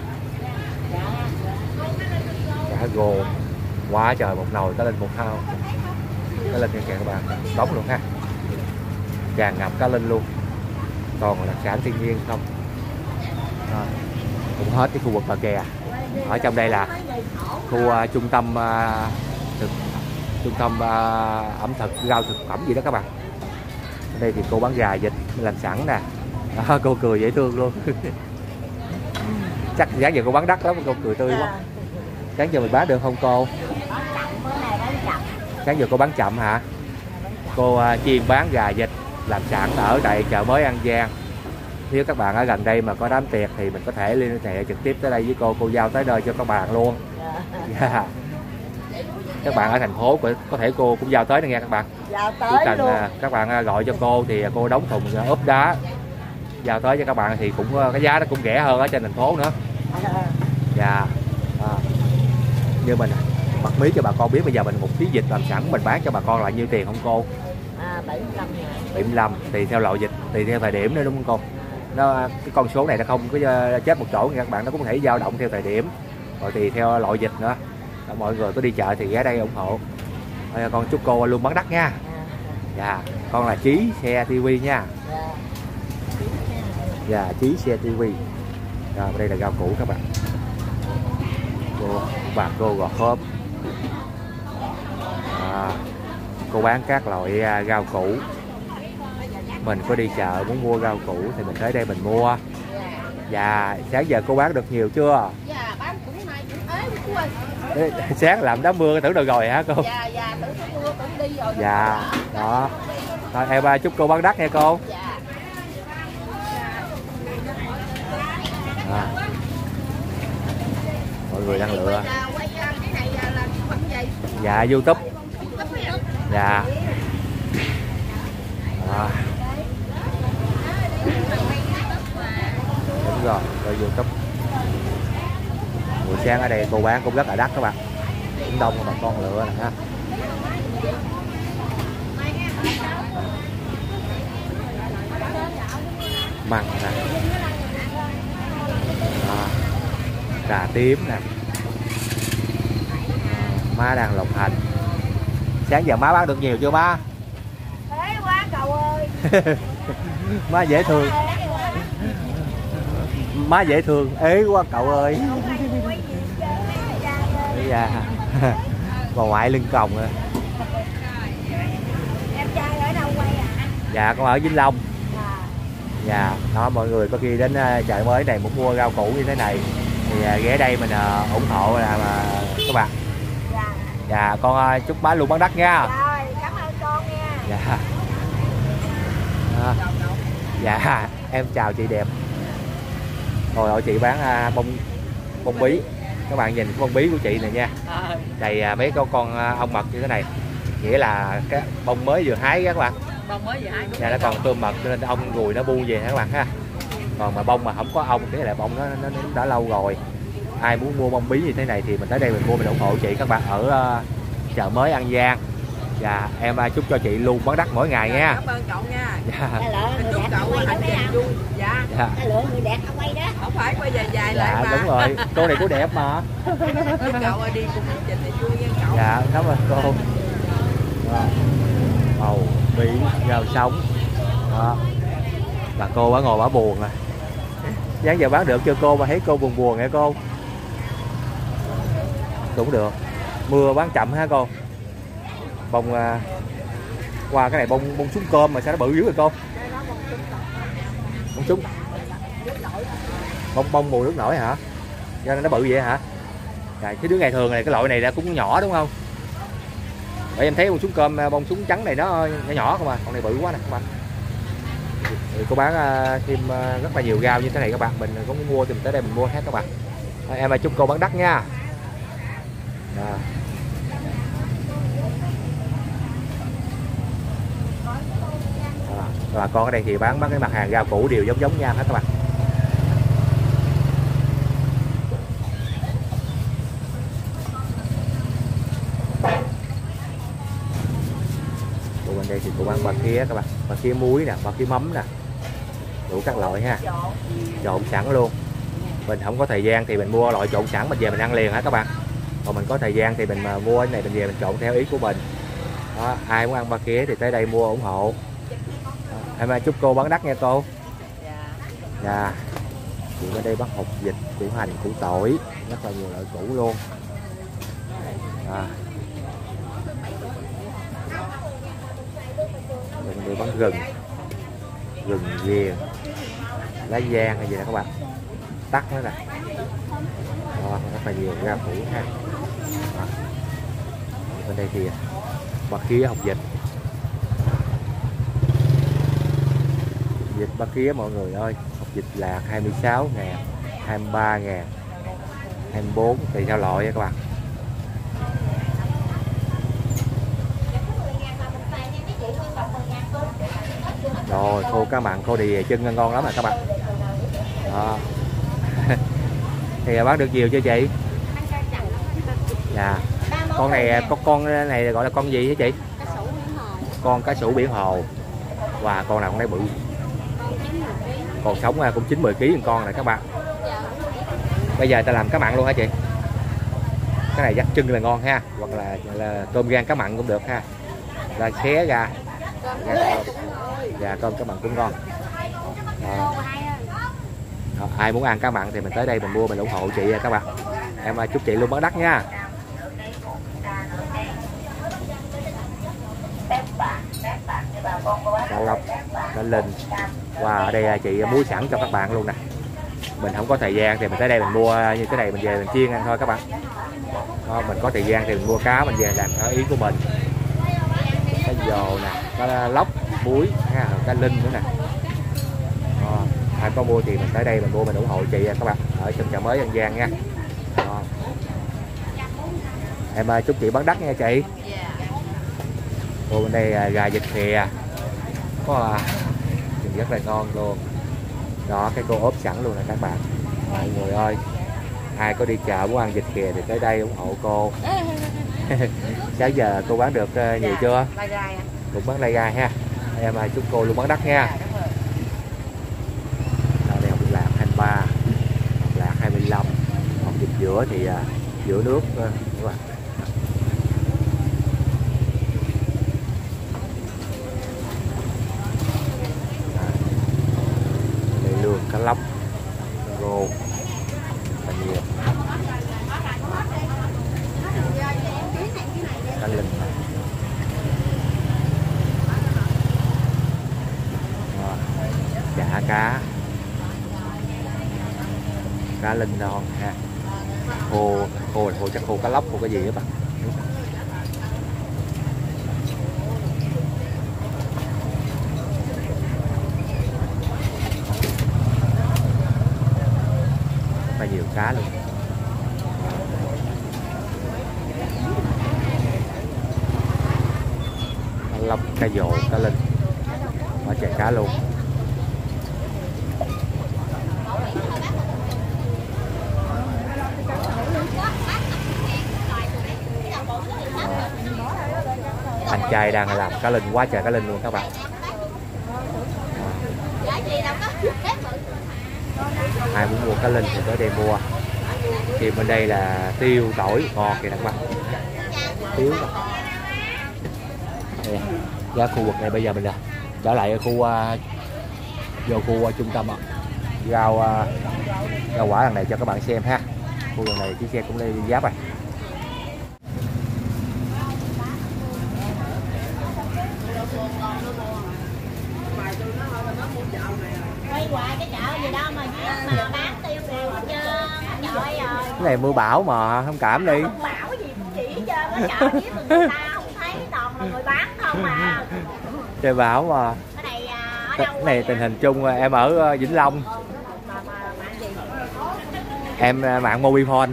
cá gồ. Quá trời một nồi cá linh một thao. Cá linh kìa các bạn, đóng luôn ha, tràn ngập cá linh luôn, toàn là đặc sản thiên nhiên không. À, cũng hết cái khu vực bờ kè. Ở trong đây là khu uh, trung tâm uh, thực, trung tâm uh, ẩm thực, rau thực phẩm gì đó các bạn. Ở đây thì cô bán gà vịt làm sẵn nè. À, cô cười dễ thương luôn. Chắc sáng giờ cô bán đắt lắm, cô cười tươi quá. Sáng giờ mình bán được không cô? Sáng giờ cô bán chậm hả? Cô uh, chuyên bán gà vịt làm sẵn ở tại chợ mới An Giang. Nếu các bạn ở gần đây mà có đám tiệc thì mình có thể liên hệ trực tiếp tới đây với cô, cô giao tới nơi cho các bạn luôn. Yeah. Các bạn ở thành phố có thể cô cũng giao tới nghe các bạn. Giao tới chỉ cần luôn. Các bạn gọi cho cô thì cô đóng thùng ốp đá giao tới cho các bạn thì cũng cái giá nó cũng rẻ hơn ở trên thành phố nữa. Dạ. À, như mình bật mí cho bà con biết bây giờ mình một ký vịt làm sẵn mình bán cho bà con là nhiêu tiền không cô? À, bảy mươi lăm ngàn. bảy mươi lăm tùy theo loại vịt, tùy theo thời điểm nữa đúng không cô? Nó cái con số này nó không có chết một chỗ nha các bạn, nó cũng có thể dao động theo thời điểm rồi tùy theo loại vịt nữa. Đó, mọi người có đi chợ thì ghé đây ủng hộ. Thôi, con chúc cô luôn bán đắt nha. Dạ, con là Chí Xe ti vi nha. Dạ, Chí Xe ti vi. Rồi đây là rau củ các bạn. Cô bà cô gò khóm. À, cô bán các loại rau củ. Mình có đi chợ muốn mua rau củ thì mình tới đây mình mua. Dạ, sáng giờ cô bán được nhiều chưa? Dạ, bán cũng nay cũng ế quá. Sáng làm đám mưa tưởng được rồi hả cô? Dạ, dạ, tưởng mưa cũng đi rồi. Dạ, đó. Thôi em chúc cô bán đắt nha cô. Dạ. À. Mọi người đang lựa. Dạ, YouTube. Dạ. À. Đúng rồi, rồi YouTube. Buổi sáng ở đây cô bán cũng rất là đắt các bạn, cũng đông mà bà con lựa nè ha. Măng nè, à, cà tím nè, à, má đang lọc hành. Sáng giờ má bán được nhiều chưa má? Thế quá cậu ơi. Má dễ thương. Má dễ thương, ế quá cậu ơi. Dạ. Bà ngoại lưng còng rồi. Em trai ở đâu quay à? Dạ con ở Vĩnh Long. À. Dạ, đó mọi người có khi đến chợ mới này muốn mua rau củ như thế này thì ghé đây mình ủng hộ là mà các bạn. Dạ. Dạ con chúc má luôn bán đắt nha. Rồi, cảm ơn con nha. Dạ. À. Dạ em chào chị đẹp. Rồi ơi chị bán à, bông bông bí, các bạn nhìn bông bí của chị này nha, đầy à, mấy con con à, ong mật như thế này, nghĩa là cái bông mới vừa hái các bạn. Bông mới vừa hái. Dạ nó còn tươm mật cho nên ong ruồi nó buông về các bạn ha. Còn mà bông mà không có ong cái là bông nó, nó, nó đã lâu rồi. Ai muốn mua bông bí như thế này thì mình tới đây mình mua, mình ủng hộ chị các bạn ở uh, chợ mới An Giang. Dạ em uh, chúc cho chị luôn bán đắt mỗi ngày nha. Cảm ơn cậu nha. Dạ. Chúc cậu hành trình vui. Dạ. Dạ. Lượng người đẹp không quay đó. Không phải quay dài dài Dạ, lại mà. đúng rồi, cô này cô đẹp mà. Chúc cậu đi cùng hành trình này vui nha cậu. Dạ cảm ơn cô. Màu bí rau sống đó. Bà cô bà ngồi bà buồn à. Dáng giờ bán được chưa cô? Bà thấy cô buồn buồn nghe cô? Cũng được. Mưa bán chậm ha cô. Bông à, qua cái này bông bông súng cơm mà sao nó bự dữ rồi cô? Bông súng. Bông bông mùi nước nổi hả? Do nên nó bự vậy hả? Dạ, chứ đứa ngày thường này cái loại này đã cũng nhỏ đúng không? Bởi em thấy bông súng cơm bông súng trắng này nó nhỏ nhỏ không à, con này bự quá nè các bạn. Thì cô bán thêm rất là nhiều rau như thế này các bạn, mình có muốn mua thì mình tới đây mình mua hết các bạn. Em chúc cô bán đắt nha. À. À, bà con ở đây thì bán mấy cái mặt hàng rau củ đều giống giống nhau hết các bạn. Cô bên đây thì cô bán bà khía các bạn, bà khía muối nè, bà khía mắm nè, đủ các loại ha, trộn sẵn luôn. Mình không có thời gian thì mình mua loại trộn sẵn mình về mình ăn liền hả các bạn. Còn mình có thời gian thì mình mà mua cái này mình về mình trộn theo ý của mình. Đó, ai muốn ăn ba khía thì tới đây mua ủng hộ. Em chúc cô bán đắt nha cô. Dạ. Chị bên đây bán hột vịt, củ hành, củ tỏi, rất là nhiều loại củ luôn. À. Bên đây bán gừng, gừng viền, lá giang hay gì nè các bạn, tắc nữa nè. Đó, rất là nhiều rau củ ha. Đó. Bên đây thì ba khía hột vịt, vịt ba khía mọi người ơi, hột vịt lạc hai mươi sáu ngàn, hai mươi ba ngàn, hai mươi bốn tùy theo loại nha các bạn. Rồi khô cá mặn, khô đì chân ngon lắm rồi các bạn. Đó. Thì bán được nhiều chưa chị? Dạ. Con này con con này gọi là con gì hả chị? Con cá sủ biển hồ. Và con nào con đây bự. Còn sống cũng chín mười ký một con này các bạn. Bây giờ ta làm cá mặn luôn hả chị? Cái này dắt chân là ngon ha, hoặc là, là tôm gan cá mặn cũng được ha. Là xé ra. Dạ cơm cá mặn cũng ngon. Đó. Đó, ai muốn ăn cá mặn thì mình tới đây mình mua mình ủng hộ chị các bạn. Em chúc chị luôn bán đắt nha. Cá lóc, cá linh. Wow, ở đây chị muối sẵn cho các bạn luôn nè. Mình không có thời gian thì mình tới đây mình mua như thế này mình về mình chiên ăn thôi các bạn. Đó, mình có thời gian thì mình mua cá mình về làm theo ý của mình. Cá dồ nè, cá lóc, muối, ha, cá linh nữa nè. Đó, ai có mua thì mình tới đây mình mua mình ủng hộ chị các bạn ở trong chợ mới An Giang nha. Đó. Em chúc chị bán đắt nha chị. Cô bên đây gà vịt khìa có rất là ngon luôn. Đó, cái cô ốp sẵn luôn nè các bạn. Mọi người ơi, ai có đi chợ muốn ăn vịt khìa thì tới đây ủng hộ cô. Sáng giờ cô bán được nhiều chưa? Cũng bán lai gai ha. Em chúc cô luôn bán đắt nha. Đây hột vịt lạc hai mươi ba, hột lạc hai mươi lăm, hột vịt giữa thì giữa nước các bạn. Đây lương cá lóc, rô, là nhiều. Cá linh. Chả cá, cá linh non ha, khô khô khô chắc khô cá lóc khô cái gì đó bạn. cá luôn. Cá lóc, cá dồ, cá linh, ở chè cá luôn. Anh trai đang làm cá linh, quá trời cá linh luôn các bạn. Ai muốn mua cá linh thì tới đây mua. Thì bên đây là tiêu, tỏi, ngọt kìa các bạn. Tiêu đây, ra khu vực này bây giờ mình là trở lại khu uh, vô khu uh, trung tâm rau uh, rau quả lần này cho các bạn xem ha. Khu vực này chiếc xe cũng đi giáp rồi. Quay hoài cái chợ gì đâu mà mà bán tiêu đều hết trơn. Trời ơi. Cái này mưa bão mà thông cảm đi. Không bảo gì chỉ hết trơn, chợ biết người ta không thấy, toàn là người bán không à. Trời bão mà. Cái này ở Cái đâu? này tình hình chung em ở Vĩnh Long. Mà, mà, mạng gì? Em mạng Mobifone.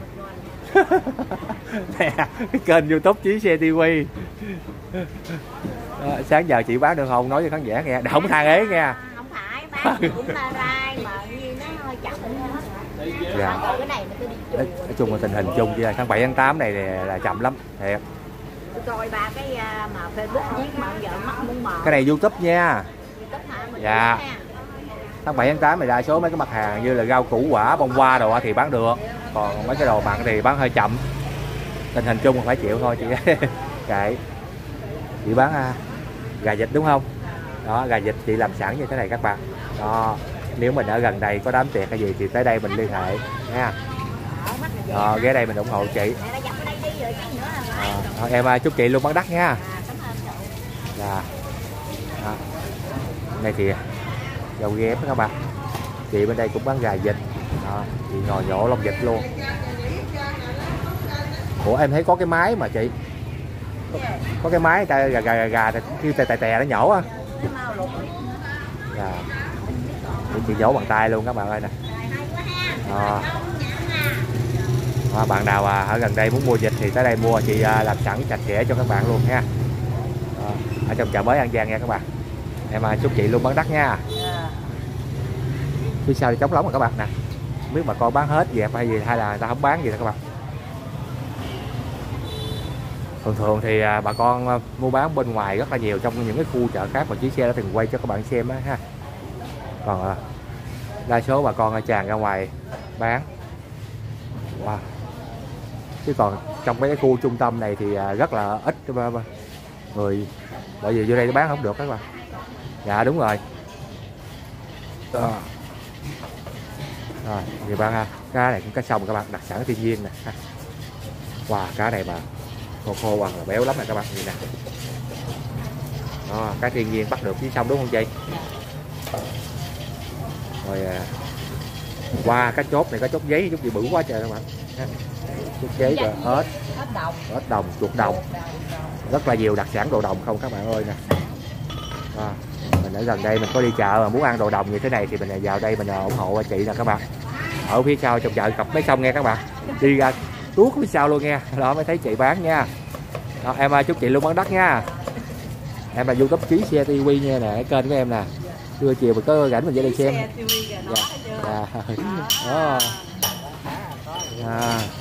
Nè, cái kênh YouTube Chí Xe ti vi. Đó, sáng giờ chị bán được không? Nói cho khán giả nghe. Không than ế nghe. Không phải, bán cũng là rai mà như nó hơi chậm hết. Dạ. Cái này mà tôi đi chùa. Nói, nói chung là tình hình chung chứ là tháng bảy tháng tám này là chậm lắm thiệt. Tôi coi ba cái mà Facebook viết mà giờ mắt muốn mờ. Cái này YouTube nha. YouTube hả? Mình Dạ. biết nha. Tháng bảy tháng tám này đa số mấy cái mặt hàng như là rau củ quả, bông hoa đồ thì bán được. Còn mấy cái đồ mặn thì bán hơi chậm. Tình hình chung là phải chịu thôi chị. Kệ. Chị bán à, gà vịt đúng không? Đó, gà vịt chị làm sẵn như thế này các bạn. Đó, nếu mình ở gần đây có đám tiệc hay gì thì tới đây mình liên hệ nha. Đó, ghé đây mình ủng hộ chị. Đó, em chúc chị luôn bán đắt nha. Dạ. Đó. Đây thì dầu ghép các bạn. Chị bên đây cũng bán gà vịt. Đó, chị ngồi nhổ lông vịt luôn. Ủa em thấy có cái máy mà chị, có, có cái máy gà gà gà, gà kêu tè tè tè nó nhổ á. Dạ. Chị nhổ bằng tay luôn các bạn ơi nè. Đó. Đó, bạn nào ở gần đây muốn mua vịt thì tới đây mua, chị làm sẵn sạch sẽ cho các bạn luôn nha. Đó. Ở trong chợ mới An Giang nha các bạn. Em chúc chị luôn bán đắt nha. Phía sau thì trống lóng rồi các bạn nè. Không biết mà con bán hết dẹp hay gì hay là người ta không bán gì nè các bạn. Thường thường thì bà con mua bán bên ngoài rất là nhiều trong những cái khu chợ khác mà chiếc xe đã từng quay cho các bạn xem đó ha. Còn đa số bà con tràn ra ngoài bán. Wow. Chứ còn trong mấy cái khu trung tâm này thì rất là ít người, bởi vì vô đây bán không được các bạn. Dạ đúng rồi. Đó. Rồi, thì bán ha, cá này cũng cá sông các bạn, đặc sản thiên nhiên nè. Wow, cá này mà khô khô hoặc là béo lắm nè các bạn, nhìn nè. Đó, cá thiên nhiên bắt được dưới sông đúng không chị? Rồi qua wow, cá chốt này, cá chốt giấy, chút gì bự quá trời các bạn. Chốt giấy rồi ếch, ếch đồng, chuột đồng, rất là nhiều đặc sản đồ đồng không các bạn ơi nè. Đó. Mình ở gần đây mình có đi chợ mà muốn ăn đồ đồng như thế này thì mình vào đây mình ủng hộ chị nè các bạn. Ở phía sau trong chợ cặp mấy sông nghe các bạn, đi ra tuốt phía sau luôn nha, đó mới thấy chị bán nha. Đó, em chúc chị luôn bán đắt nha. Em là YouTube Chí Xe ti vi nha nè, kênh của em nè. Trưa chiều mình có rảnh mình về đây xem. Dạ. Dạ. Đó. À.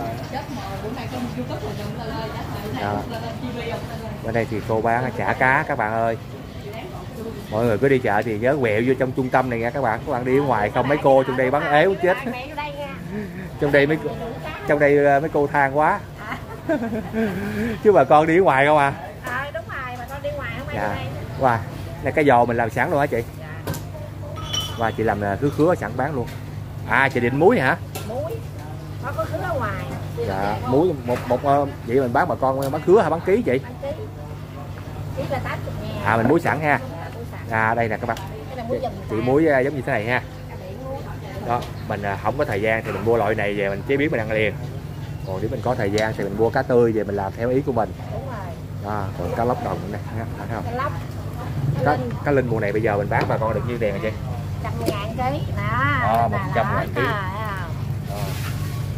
Đó. Bên đây thì cô bán chả cá các bạn ơi. Mọi người cứ đi chợ thì nhớ quẹo vô trong trung tâm này nha các bạn. Các bạn đi ở ngoài không mấy cô trong đây bán ế muốn chết. Trong đây mấy trong đây mấy cô than quá. Chứ bà con đi ở ngoài không à? Ờ đúng rồi, bà con đi ngoài không ai dạ. đây. Wow, này cái giò mình làm sẵn luôn hả chị? Dạ. Wow, chị làm khứa khứa sẵn bán luôn. À chị định muối hả? Muối. Có có khứa ở ngoài. Dạ, muối một một vậy mình bán bà con bán khứa hay bán ký chị? Bán ký. Ký là tám mươi ngàn. À mình muối sẵn ha. À đây nè các bạn. Chị muối giống như thế này ha. Đó, mình không có thời gian thì mình mua loại này về mình chế biến mình ăn liền. Còn nếu mình có thời gian thì mình mua cá tươi về mình làm theo ý của mình. Đúng rồi. Đó, còn cá lóc đồng này ha, phải không? Cá lóc. Cá, cá linh mùa này bây giờ mình bán bà con được nhiêu tiền hả chị? một trăm ngàn ký. Đó. Ờ, một trăm ngàn ký.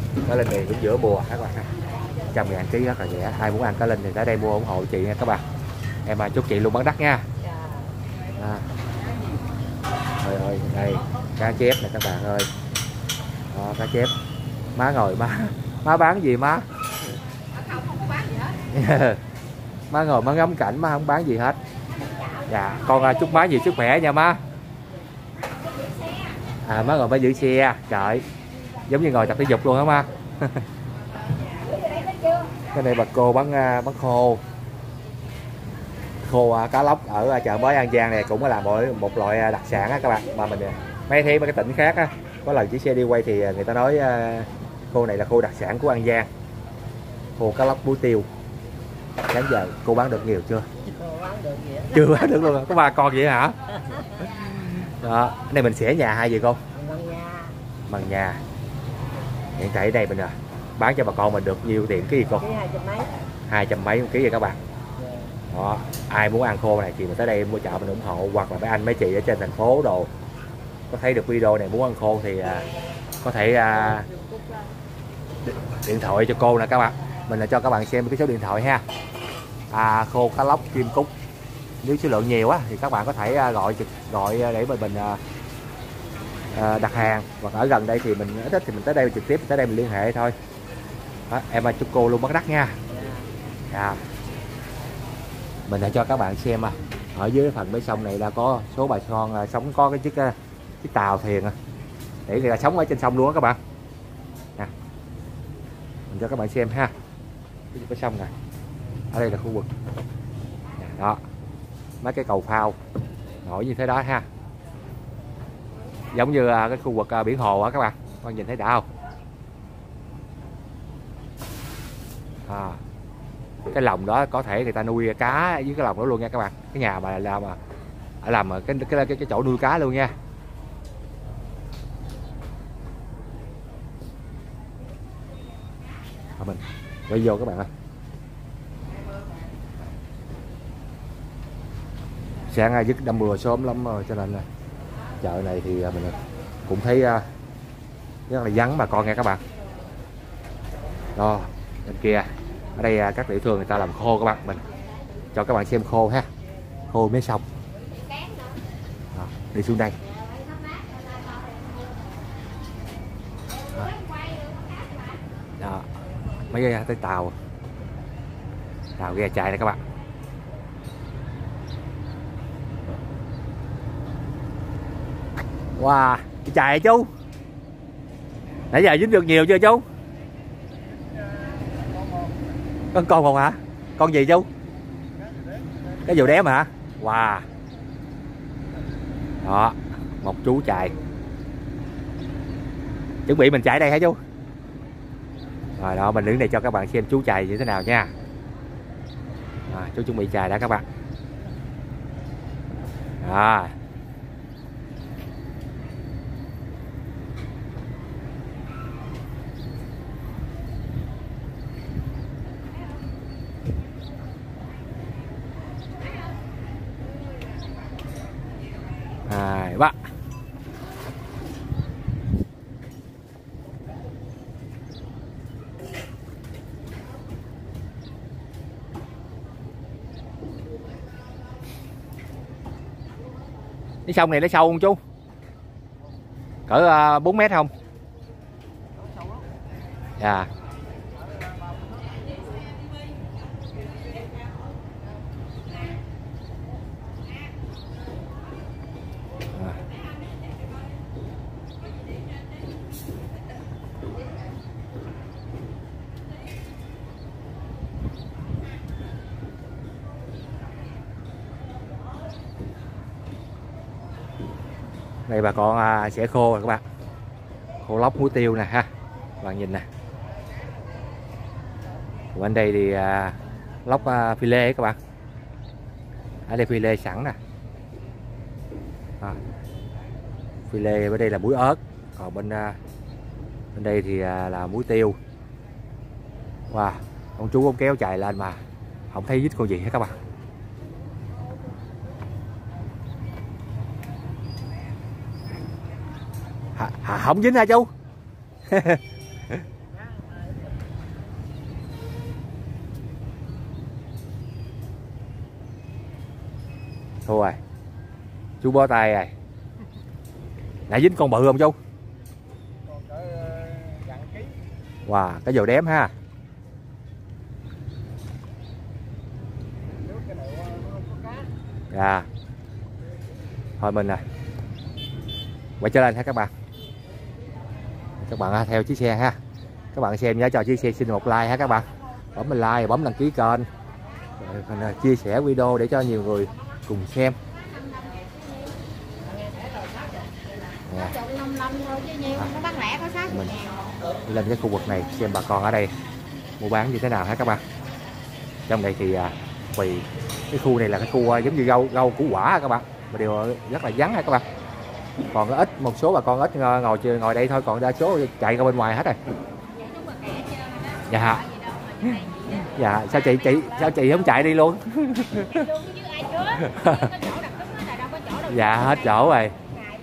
Cá linh này cũng giữa mùa các bạn ha, trăm ngàn ký rất là rẻ. Ai muốn ăn cá linh thì tới đây mua ủng hộ chị nha các bạn. Em chúc chị luôn bán đắt nha. À. Trời ơi, đây cá chép này các bạn ơi. Đó, cá chép. Má ngồi má má bán gì má? Không, không có bán gì hết. Má ngồi má ngắm cảnh, má không bán gì hết. Dạ, con chúc má nhiều sức khỏe nha má. À, má ngồi má giữ xe, trời, giống như ngồi tập thể dục luôn hả má? Cái này bà cô bán bán khô, khô cá lóc ở chợ mới An Giang này cũng là một một loại đặc sản á các bạn. Mà mình mấy thấy mấy cái tỉnh khác á, có lần chiếc xe đi quay thì người ta nói khô này là khô đặc sản của An Giang, khô cá lóc muối tiêu. Đến giờ cô bán được nhiều chưa? Chưa bán được luôn, có ba con vậy hả? Đó, cái này mình xẻ nhà hay gì con? Bằng nhà. Bằng nhà. Hiện tại ở đây mình à, bán cho bà con mình được nhiêu tiền cái gì con? Hai trăm mấy. Hai trăm mấy một ký vậy các bạn. Đó, ai muốn ăn khô này thì mình tới đây mua chợ mình ủng hộ, hoặc là mấy anh mấy chị ở trên thành phố đồ có thấy được video này muốn ăn khô thì à, có thể à, điện thoại cho cô nè các bạn. Mình là cho các bạn xem cái số điện thoại ha. À, khô cá lóc Kim Cúc. Nếu số lượng nhiều á thì các bạn có thể gọi gọi để mình mình à, đặt hàng, hoặc ở gần đây thì mình ít thì mình tới đây trực tiếp tới đây mình liên hệ thôi. Đó, em chúc cô luôn bán đắt nha. À, mình đã cho các bạn xem à, ở dưới phần bãi sông này là có số bà con à, sống có cái chiếc chiếc tàu thuyền à, để người ta sống ở trên sông luôn đó các bạn. Nè, mình cho các bạn xem ha, cái bãi sông này, ở đây là khu vực đó, mấy cái cầu phao nổi như thế đó ha, giống như cái khu vực biển hồ á các bạn, con nhìn thấy đã không? À, cái lồng đó có thể người ta nuôi cá dưới cái lồng đó luôn nha các bạn, cái nhà mà làm mà làm cái cái cái, cái chỗ nuôi cá luôn nha. À, mình quay vô các bạn ơi. Sáng dứt đâm mưa sớm lắm rồi, cho nên là chợ này thì mình cũng thấy rất là vắng bà con nghe các bạn. Đó, bên kia ở đây các tiểu thương người ta làm khô các bạn, mình cho các bạn xem khô ha, khô mới xong. Đó, đi xuống đây. Đó, đó, mấy cái tới tàu tàu ghe chạy này các bạn. Wow, cái chài chú nãy giờ dính được nhiều chưa chú? Con con không hả? Con gì chú? Cái dù đếm hả? Wow. Đó, một chú chài. Chuẩn bị mình chạy đây hả chú? Rồi đó, mình đứng đây cho các bạn xem chú chài như thế nào nha. À, chú chuẩn bị chài đã các bạn. Đó. Hai ba. Cái sông này nó sâu không chú? Cỡ uh, bốn mét không? Dạ. Đây bà con à, sẽ khô rồi các bạn, khô lóc muối tiêu nè ha, bạn nhìn nè. Bên đây thì à, lóc à, phi lê các bạn, ở đây phi lê sẵn nè. À, phi lê bên đây là muối ớt, còn bên à, bên đây thì à, là muối tiêu. Wow, con chú ông kéo chạy lên mà không thấy dít con gì hết các bạn. Hả, hả, không dính hả chú? Thua rồi. Chú bó tay rồi. Nãy dính con bự không chú? Còn cỡ gần ký. Wow, cái dầu đếm ha. Nước cái này nó không có cá. Dạ. Thôi mình nè. Quay trở lên ha các bạn. Các bạn theo chiếc xe ha. Các bạn xem nhớ cho chiếc xe xin một like ha các bạn. Bấm mình like, bấm đăng ký kênh. Rồi chia sẻ video để cho nhiều người cùng xem. Nè. Mình đi lên cái khu vực này xem bà con ở đây mua bán như thế nào ha các bạn. Trong đây thì à, vì cái khu này là cái khu à, giống như rau rau củ quả ha các bạn, mà đều rất là vắng ha các bạn. Còn ít một số bà con ít ngồi ngồi đây thôi, còn đa số chạy ra bên ngoài hết rồi. Dạ. Dạ, sao chị chị sao chị không chạy đi luôn? Dạ hết chỗ rồi.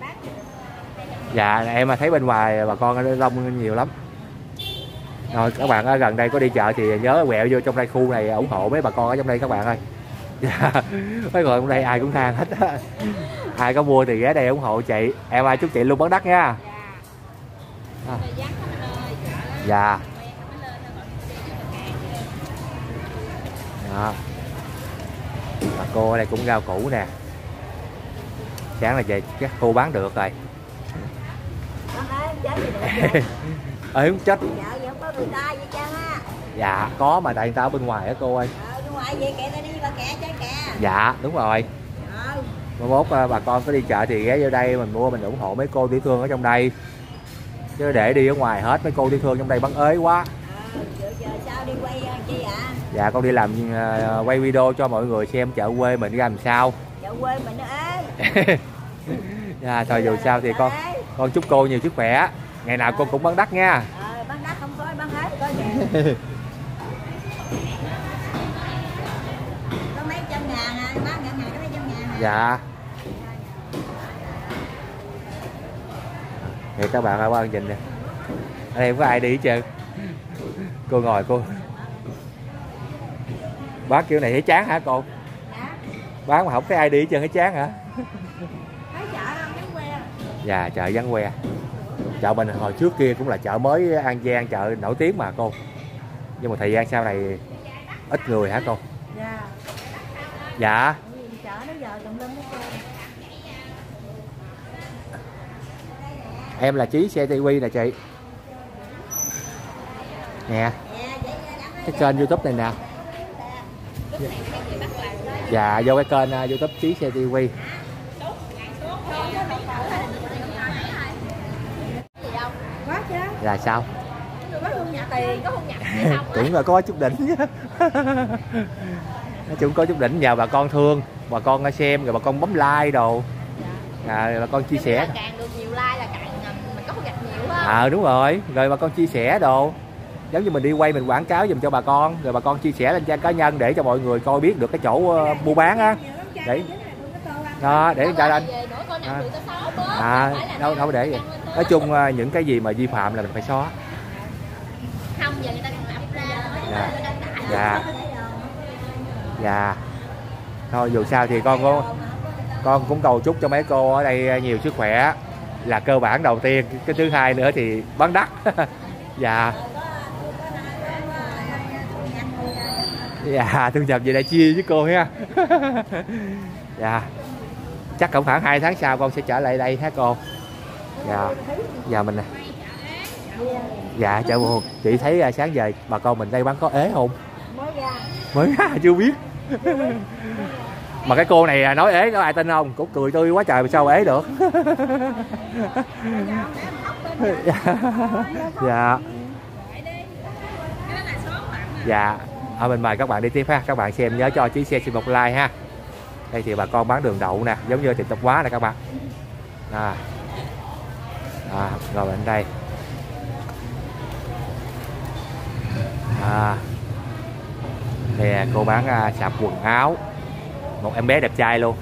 Dạ em thấy bên ngoài bà con đông nhiều lắm. Rồi các bạn ở gần đây có đi chợ thì nhớ quẹo vô trong đây khu này ủng hộ mấy bà con ở trong đây các bạn ơi. Dạ. Mấy người trong đây ai cũng than hết á. Ai có mua thì ghé đây ủng hộ chị. Em ai chúc chị luôn bán đắt nha. À. Dạ. Đó. Bà cô ở đây cũng rau củ nè. Sáng là về các cô bán được rồi. Ê không chết. Dạ có mà tại người ta ở bên ngoài á cô ơi. Dạ đúng rồi. Mai mốt bà con có đi chợ thì ghé vô đây mình mua, mình ủng hộ mấy cô tiểu thương ở trong đây. Chứ để đi ở ngoài hết mấy cô tiểu thương trong đây bán ế quá. Dạ con đi làm uh, quay video cho mọi người xem chợ quê mình ra làm sao. Chợ quê mình nó ế. Dạ thôi dù sao thì con con chúc cô nhiều sức khỏe. Ngày nào con cũng bán đắt nha. Ờ, bán đắt không có bán hết có gì. Có mấy trăm ngàn à, bán ngàn ngàn có mấy trăm ngàn à. Dạ. Thì các bạn ơi, quan nhìn nè. Ở đây không có ai đi hết trơn. Cô ngồi cô bán kiểu này thấy chán hả cô? Dạ. Bán mà không thấy ai đi hết trơn thấy chán hả? Thấy chợ không vắng que. Dạ chợ vắng que. Chợ mình hồi trước kia cũng là chợ mới An Giang, chợ nổi tiếng mà cô. Nhưng mà thời gian sau này ít người hả cô? Dạ. Dạ. Chợ nó giờ tùm lum hết trơn. Em là Chí xe ti vi nè chị. Nè. Cái kênh YouTube này nè. Dạ vô cái kênh uh, YouTube Chí xe ti vi. Quá chứ. Là sao? Có không nhận tiền, có không nhận gì không? Cũng là có chút đỉnh. Nói chung có chút đỉnh nhờ bà con thương, bà con xem rồi bà con bấm like đồ. À, bà con chia sẻ. Càng được nhiều like là càng mình có thu nhập nhiều hơn. À đúng rồi, rồi bà con chia sẻ đồ. Giống như mình đi quay mình quảng cáo giùm cho bà con, rồi bà con chia sẻ lên trang cá nhân để cho mọi người coi biết được cái chỗ uh, mua bán á. Để đó, để người ta lên. À, à đâu đâu để vậy. Nói chung uh, những cái gì mà vi phạm là mình phải xóa. Không giờ người ta còn lập ra. Dạ. Dạ. Dạ. Thôi dù sao thì con có con cũng cầu chúc cho mấy cô ở đây nhiều sức khỏe là cơ bản đầu tiên, cái thứ hai nữa thì bán đắt. Dạ. Dạ thu nhập về đây chia với cô ha. Dạ chắc cũng khoảng hai tháng sau con sẽ trở lại đây hả cô? Dạ. Dạ mình nè. Dạ chào buồn. Chị thấy sáng giờ bà con mình đây bán có ế không? Mới ra. Mới ra chưa biết. Mà cái cô này nói ế có ai tin không? Cũng cười tươi quá trời mà sao ế được. Dạ. Dạ. À, mình mời các bạn đi tiếp ha. Các bạn xem nhớ cho Chí xe xin một like ha. Đây thì bà con bán đường đậu nè, giống như tiệm tạp hóa nè các bạn. À. À, rồi bên đây. À. Nè cô bán uh, sạp quần áo. Một em bé đẹp trai luôn.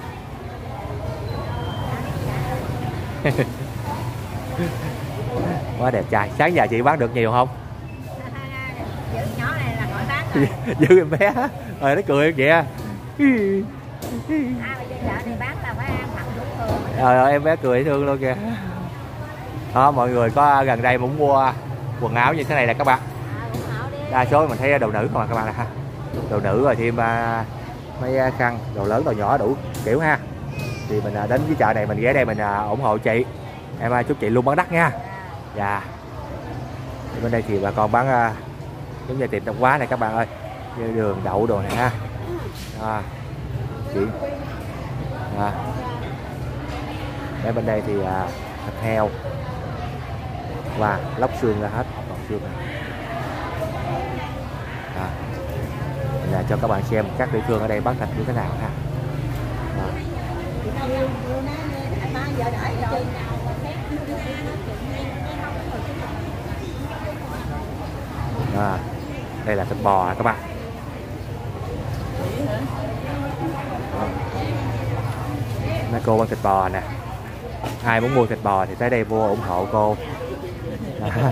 Quá đẹp trai. Sáng giờ chị bán được nhiều không? Nhỏ này là gọi bán rồi. Giữ em bé. Rồi nó cười kìa. bán là phải ăn mặt đúng thường. Ờ, em bé cười thương luôn kìa. Đó, mọi người có gần đây muốn mua quần áo như thế này là các bạn. Đa số mình thấy đồ nữ không à các bạn ha. Đồ nữ rồi thêm uh, mấy khăn, đồ lớn đồ nhỏ đủ kiểu ha. Thì mình uh, đến cái chợ này mình ghé đây mình uh, ủng hộ chị. Em uh, chúc chị luôn bán đắt nha. Dạ. Thì bên đây thì bà con bán uh, giống như tiệm tạp hóa này các bạn ơi. Như đường đậu đồ này ha. À, chị. À. Ở bên đây thì uh, thịt heo và lóc xương ra hết, còn xương này. À, là cho các bạn xem các tiểu thương ở đây bán thịt như thế nào ha. À. À, đây là thịt bò các bạn. Mấy cô bán thịt bò nè. Ai muốn mua thịt bò thì tới đây mua ủng hộ cô. À.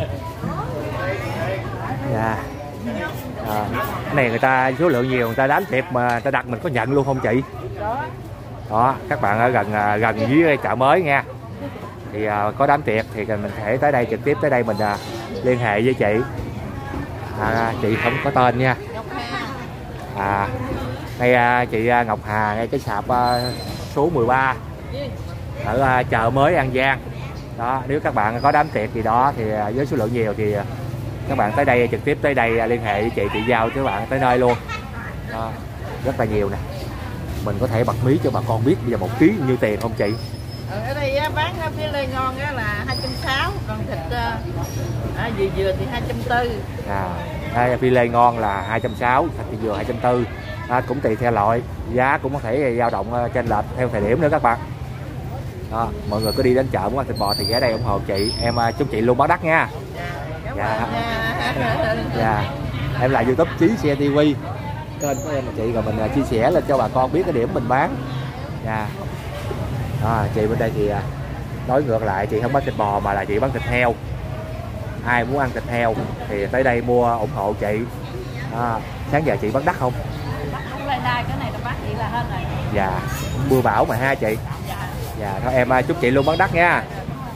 Dạ. À, cái này người ta số lượng nhiều, người ta đám tiệp mà người ta đặt mình có nhận luôn không chị? Đó, các bạn ở gần gần dưới chợ mới nha. Thì à, có đám tiệc thì mình thể tới đây trực tiếp tới đây mình à, liên hệ với chị. À, chị không có tên nha. À, ngay à, chị Ngọc Hà ngay cái sạp à, số mười ba ở à, chợ mới An Giang. Đó, nếu các bạn có đám tiệc gì đó thì à, với số lượng nhiều thì à, các bạn tới đây trực tiếp tới đây à, liên hệ với chị chị giao cho các bạn tới nơi luôn. Đó, rất là nhiều nè. Mình có thể bật mí cho bà con biết bây giờ một ký nhiêu tiền không chị? Ở đây bán phía lê ngon là hai trăm sáu mươi, còn thịt à, dừa dừa thì hai trăm tư mươi. À, đây, phi lê ngon là hai trăm sáu mươi, thịt dừa hai trăm tư mươi. À, cũng tùy theo loại, giá cũng có thể dao động trên lệch theo thời điểm nữa các bạn. Đó, mọi người cứ đi đến chợ muốn ăn thịt bò thì ghé đây ủng hộ chị. Em chúc chị luôn bán đắt nha. Dạ. Dạ. Em là YouTube Chí Xe ti vi. Kênh của em là chị, rồi mình chia sẻ lên cho bà con biết cái điểm mình bán. Dạ. À, chị bên đây thì nói ngược lại, chị không bán thịt bò mà là chị bán thịt heo. Ai muốn ăn thịt heo thì tới đây mua ủng hộ chị. À, sáng giờ chị bán đắt không? Không lên đây, cái này nó bán chị là hết rồi. Dạ, mưa bão mà ha chị. Dạ, thôi em chúc chị luôn bán đắt nha.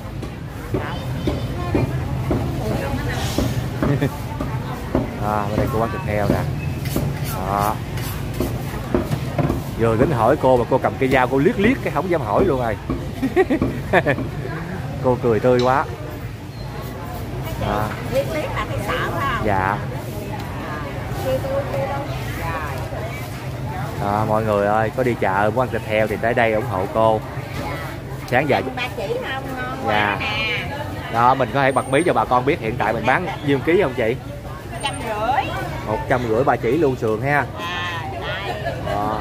À, bên đây cô bán thịt heo nè. Đó. Vừa đến hỏi cô mà cô cầm cây dao cô liếc liếc cái không dám hỏi luôn rồi. Cô cười tươi quá. À. Liếc liếc là thấy sợ phải không? Dạ. À, mọi người ơi, có đi chợ muốn ăn thịt heo thì tới đây ủng hộ cô. Sáng giờ Bà chỉ không ngon dạ. Quá nè. Đó, mình có thể bật mí cho bà con biết hiện tại mình bán nhiêu ký không chị? một trăm rưỡi. Một trăm rưỡi bà chỉ luôn sườn ha. À, đây. Đó.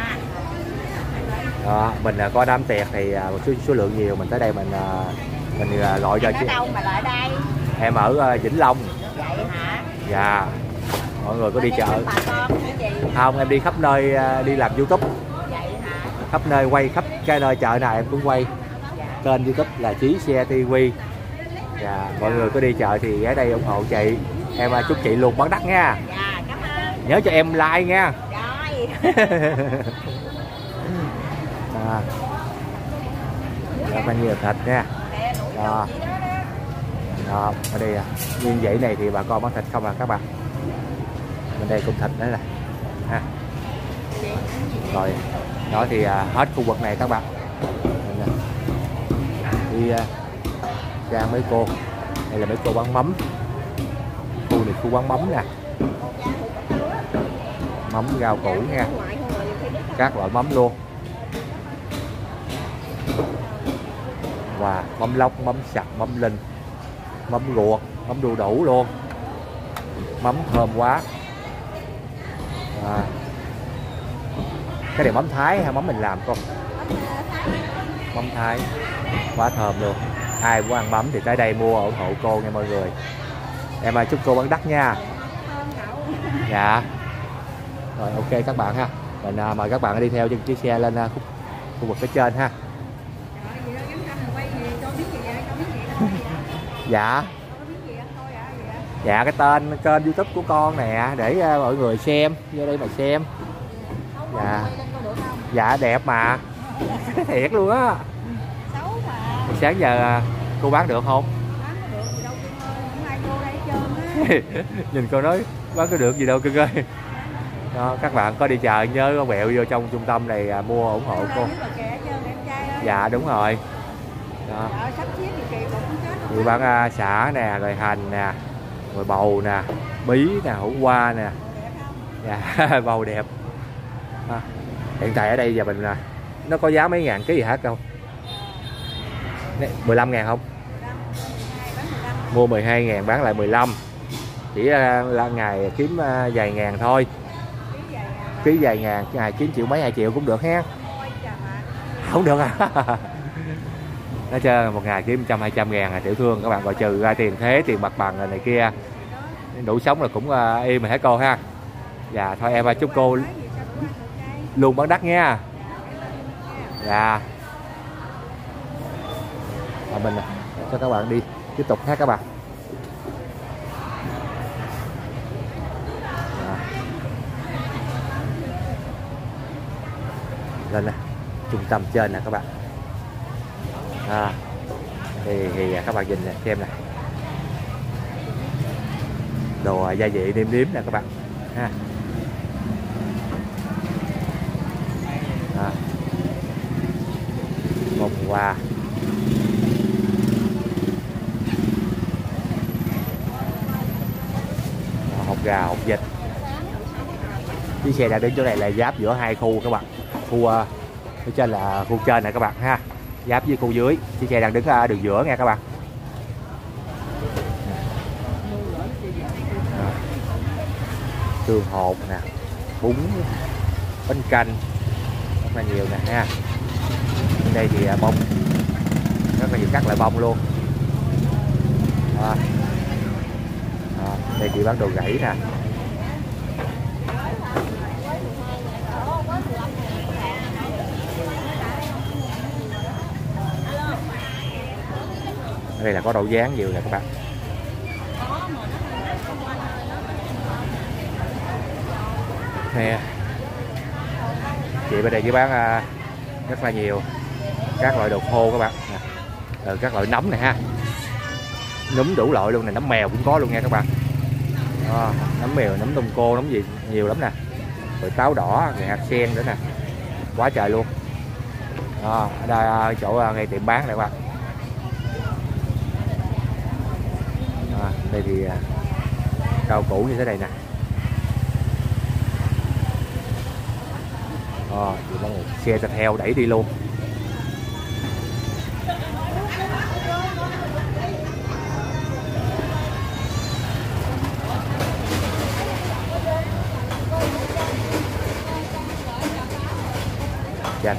Đó, mình có đám tiệc thì một số, số lượng nhiều mình tới đây mình mình gọi cho chị. Ở đâu mà lại đây? Em ở Vĩnh Long. Vậy hả? Dạ. Mọi người có đi chợ bà con cái gì? không? Em đi khắp nơi, đi làm YouTube. Vậy hả? Khắp nơi quay, khắp cái nơi chợ nào em cũng quay. Kênh YouTube là Chí Xe ti vi. Dạ, mọi người có đi chợ thì ghé đây ủng hộ chị. Em chúc chị luôn bán đắt nha. Dạ, cảm ơn. Nhớ cho em like nha. Rồi. À. Rất là nhiều thịt nha. Đó. Đó, ở đây nguyên dãy này thì bà con bán thịt không à các bạn. Bên đây cũng thịt nữa nè. Ha. Rồi, đó thì à, hết khu vực này các bạn. Đi à, ra mấy cô. Đây là mấy cô bán mắm. Khu này khu bán mắm nè. Mắm rau củ nha. Các loại mắm luôn. Và mắm lóc, mắm sặc, mắm linh, mắm ruột, mắm đu đủ luôn. Mắm thơm quá. À. Cái này mắm Thái hay mắm mình làm không? Mắm Thái quá thơm luôn. Ai muốn ăn mắm thì tới đây mua ủng hộ cô nha mọi người. Em chúc cô bán đắt nha. Dạ. Rồi ok các bạn ha. Mình à, mời các bạn đi theo chiếc xe lên à, khu, khu vực phía trên ha. Dạ. Dạ, cái tên kênh YouTube của con nè, để uh, mọi người xem, vô đây mà xem. Dạ. Dạ đẹp mà. Thiệt luôn á. Xấu mà. Sáng giờ cô bán được không? Bán có được gì đâu cưng ơi, không ai cô đây hết trơn á. Nhìn cô nói bán có được gì đâu cưng ơi. Đó, các bạn có đi chợ nhớ có quẹo vô trong trung tâm này à, mua ủng hộ cô. Dạ đúng rồi. Đó. Thì bán à, xả nè, rồi hành nè, rồi bầu nè, bí nè, hủ qua nè. Dạ, bầu đẹp. À, hiện tại ở đây giờ mình là nó có giá mấy ngàn ký gì hết không? mười lăm ngàn không? Mua mười hai ngàn bán lại mười lăm. Chỉ là ngày kiếm vài ngàn thôi. Ký vài ngàn, ngày kiếm triệu mấy hai triệu cũng được ha. Không được à? Nó chơi một ngày kiếm trăm hai trăm ngàn là tiểu thương các bạn, gọi trừ ra tiền thế, tiền mặt bằng này kia. Đủ sống là cũng im mà hả cô ha. Dạ thôi em chúc cô luôn bán đắt nha. Dạ. À, mình cho các bạn đi tiếp tục hát các bạn. À. Lên nè, trung tâm trên nè các bạn. À, thì, thì các bạn nhìn nè, xem nè, đồ gia vị nêm nếm nè các bạn ha. À, bông hoa, hột gà, hột vịt. Chiếc xe đang đứng chỗ này là giáp giữa hai khu các bạn, khu ở trên là khu trên này các bạn ha, giáp với khu dưới. Chiếc xe đang đứng ở đường giữa nha các bạn. Tương hột nè, bún, bánh canh rất là nhiều nè ha. Đây thì bông, rất là nhiều các loại bông luôn. À. À, đây thì bán đồ gãy nè. Đây là có đậu rán nhiều nè các bạn. Nè, chị bên đây chỉ bán uh, rất là nhiều các loại đồ khô các bạn. Rồi các loại nấm này ha, nấm đủ loại luôn nè, nấm mèo cũng có luôn nha các bạn. À, nấm mèo, nấm tôm cô, nấm gì nhiều lắm nè. Rồi táo đỏ, rồi hạt sen nữa nè, quá trời luôn. À, ở đây chỗ ngay tiệm bán này các bạn. À, đây thì rau củ như thế này nè. À, thì có một xe thịt heo đẩy đi luôn. Chanh.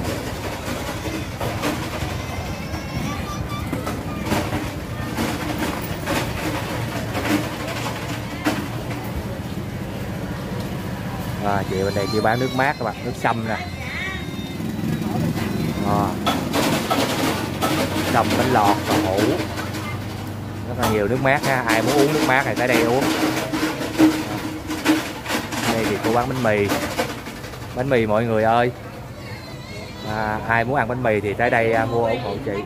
À, chị bên đây chị bán nước mát các bạn, nước sâm nè. À, sâm, bánh lọt, đậu hũ, rất là nhiều nước mát ha. Ai muốn uống nước mát này tới đây uống. À, đây thì cô bán bánh mì, bánh mì mọi người ơi. À, ai muốn ăn bánh mì thì tới đây à, mua ủng hộ chị.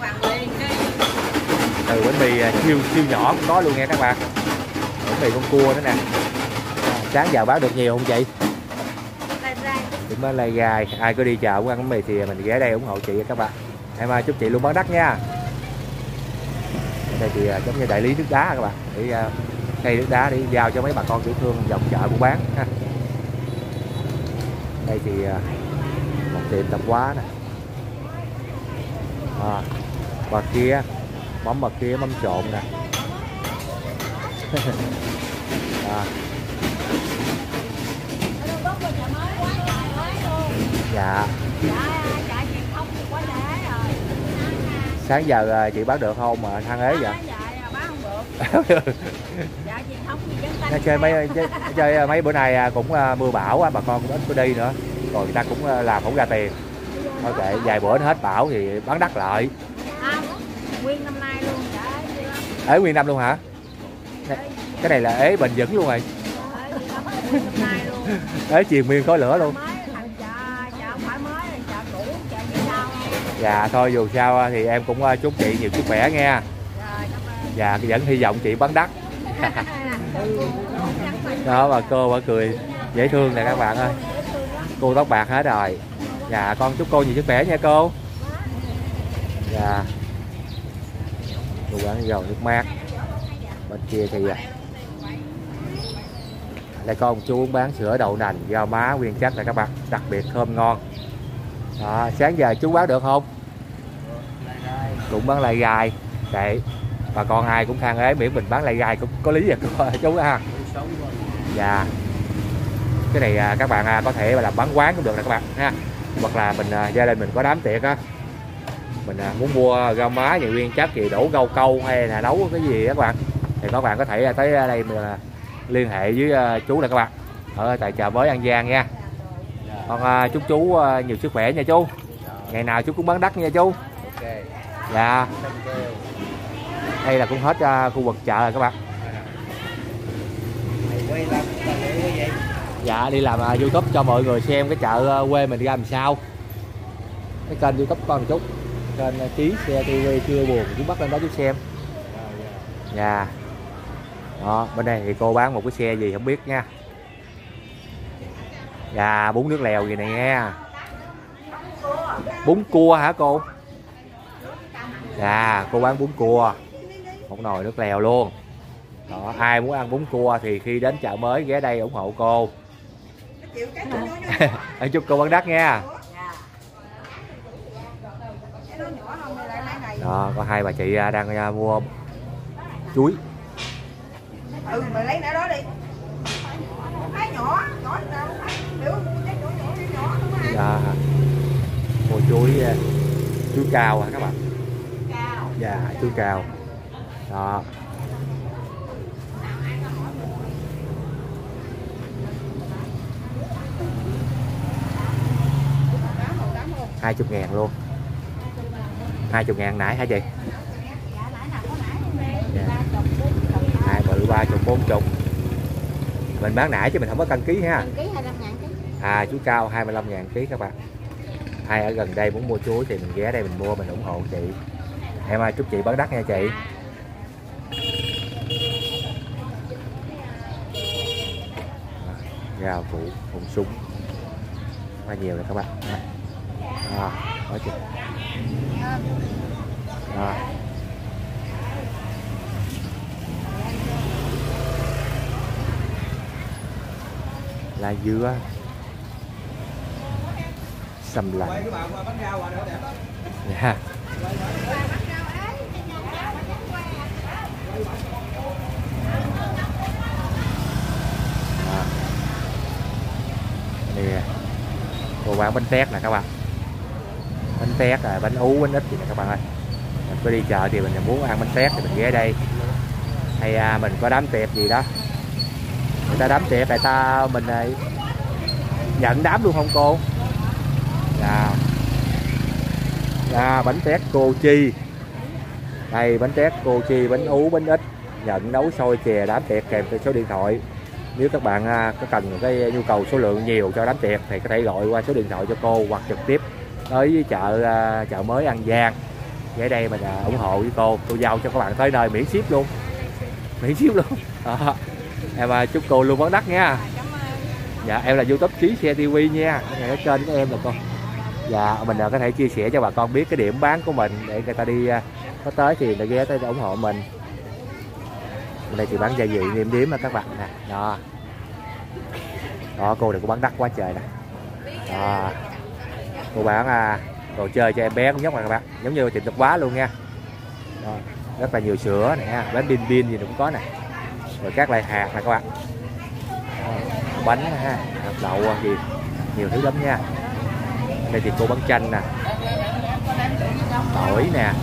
Từ bánh mì à, siêu siêu nhỏ cũng có luôn nha các bạn. Bánh mì con cua nữa nè. À, sáng giờ bán được nhiều không chị? Cũng bán lai gai. Ai có đi chợ muốn ăn bánh mì thì mình ghé đây ủng hộ chị các bạn. Em à, chúc chị luôn bán đắt nha. Đây thì à, giống như đại lý nước đá các bạn, để à, cây nước đá để giao cho mấy bà con tiểu thương dòng chợ buôn bán ha. Đây thì à, một tiệm tạp hóa nè. À, và kia mắm, mật kia mắm trộn nè. À. Dạ. Sáng giờ chị bán được không mà than ế vậy? Nó chơi mấy chơi mấy bữa nay cũng mưa bão, bà con cũng ít có đi nữa, rồi người ta cũng làm không ra tiền. Thôi kệ, vài bữa nó hết bão thì bán đắt lại. Nguyên năm nay luôn. Ế nguyên năm luôn hả? Cái này là ế bền vững luôn rồi. Ế triền miên khói lửa luôn. Dạ thôi dù sao thì em cũng chúc chị nhiều sức khỏe nha. Dạ vẫn hy vọng chị bán đắt. Đó bà cô bà cười dễ thương nè các bạn ơi. Cô tóc bạc hết rồi. Dạ con chúc cô nhiều sức khỏe nha cô. Dạ. Cô bán dầu nước mát. Bên kia thì đây có ông chú bán sữa đậu nành rau má nguyên chất này các bạn, đặc biệt thơm ngon. Đó, sáng giờ chú bán được không? Cũng bán lai gai. Đấy. Bà con ai cũng than ế miễn mình bán lai gai cũng có lý rồi chú ha. Dạ. Cái này các bạn có thể làm bán quán cũng được nè các bạn ha. Hoặc là mình gia đình mình có đám tiệc á, mình muốn mua rau má gì nguyên chất gì đổ rau câu hay là nấu cái gì các bạn, thì các bạn có thể tới đây mình liên hệ với chú là các bạn ở tại chợ mới An Giang nha. Con chúc chú nhiều sức khỏe nha chú. Ngày nào chú cũng bán đắt nha chú. Dạ. Đây là cũng hết khu vực chợ rồi các bạn. Dạ đi làm YouTube cho mọi người xem cái chợ quê mình ra làm sao. Cái kênh YouTube con một chút, kênh Chí Xe ti vi chưa buồn chú bắt lên đó chú xem. Dạ. Đó, bên đây thì cô bán một cái xe gì không biết nha. Dạ bún nước lèo gì này nghe. Bún cua hả cô? Dạ cô bán bún cua, một nồi nước lèo luôn. Đó, ai muốn ăn bún cua thì khi đến chợ mới ghé đây ủng hộ cô. Anh chúc cô bán đắt nha. Đó, có hai bà chị đang mua chuối. Ừ mày lấy nãy đó đi. Cái nhỏ, nhỏ nào hiểu cái nhỏ nhỏ nhỏ đúng không? Dạ. Mua chuối chuối cao hả các bạn? Cao. Dạ, chuối cao. Đó. hai mươi ngàn luôn. hai mươi ngàn nãy hả chị? Dạ. Hai bự ba chục bốn chục. Mình bán nãy chứ mình không có cân ký ha. À chuối cao hai mươi lăm ngàn ký các bạn. Ai ở gần đây muốn mua chuối thì mình ghé đây mình mua, mình ủng hộ chị. Em ơi chúc chị bán đắt nha chị. Rau củ hùng súng quá nhiều này các bạn. À, có chưa? À. Lá dứa, sầm lạnh. Yeah. À. Nè, cô bán bánh tét nè các bạn. Bánh tét là bánh ú, bánh ít gì nè các bạn ơi. Mình có đi chợ thì mình muốn ăn bánh tét thì mình ghé đây. Hay à, mình có đám tiệc gì đó, người ta đám tiệc, người ta mình này nhận đám luôn không cô? Dạ. Dạ, bánh tét cô Chi. Đây bánh tét cô Chi, bánh ú, bánh ít, nhận nấu xôi chè đám tiệc kèm theo số điện thoại. Nếu các bạn có cần cái nhu cầu số lượng nhiều cho đám tiệc thì có thể gọi qua số điện thoại cho cô, hoặc trực tiếp tới với chợ chợ mới An Giang. Ở đây mình ủng hộ với cô, cô giao cho các bạn tới nơi miễn ship luôn, miễn ship luôn. Đó. Em chúc cô luôn bán đắt nha. Dạ em là YouTube Chí Xe ti vi nha, cái này ở trên của em là con. Dạ mình có thể chia sẻ cho bà con biết cái điểm bán của mình để người ta đi có tới thì người ta ghé tới ủng hộ mình. Đây thì bán gia vị niêm điếm các bạn nè. Đó. Đó cô này cũng bán đắt quá trời nè. Đó. Cô bán à, đồ chơi cho em bé cũng nhóc nè các bạn, giống như tiệm tạp hóa luôn nha. Đó. Rất là nhiều sữa nè, bánh pin pin gì cũng có nè, rồi các loại hạt nè các bạn. Đó. Bánh ha, hạt đậu gì nhiều thứ lắm nha. Đây thì cô bán chanh nè, tỏi nè.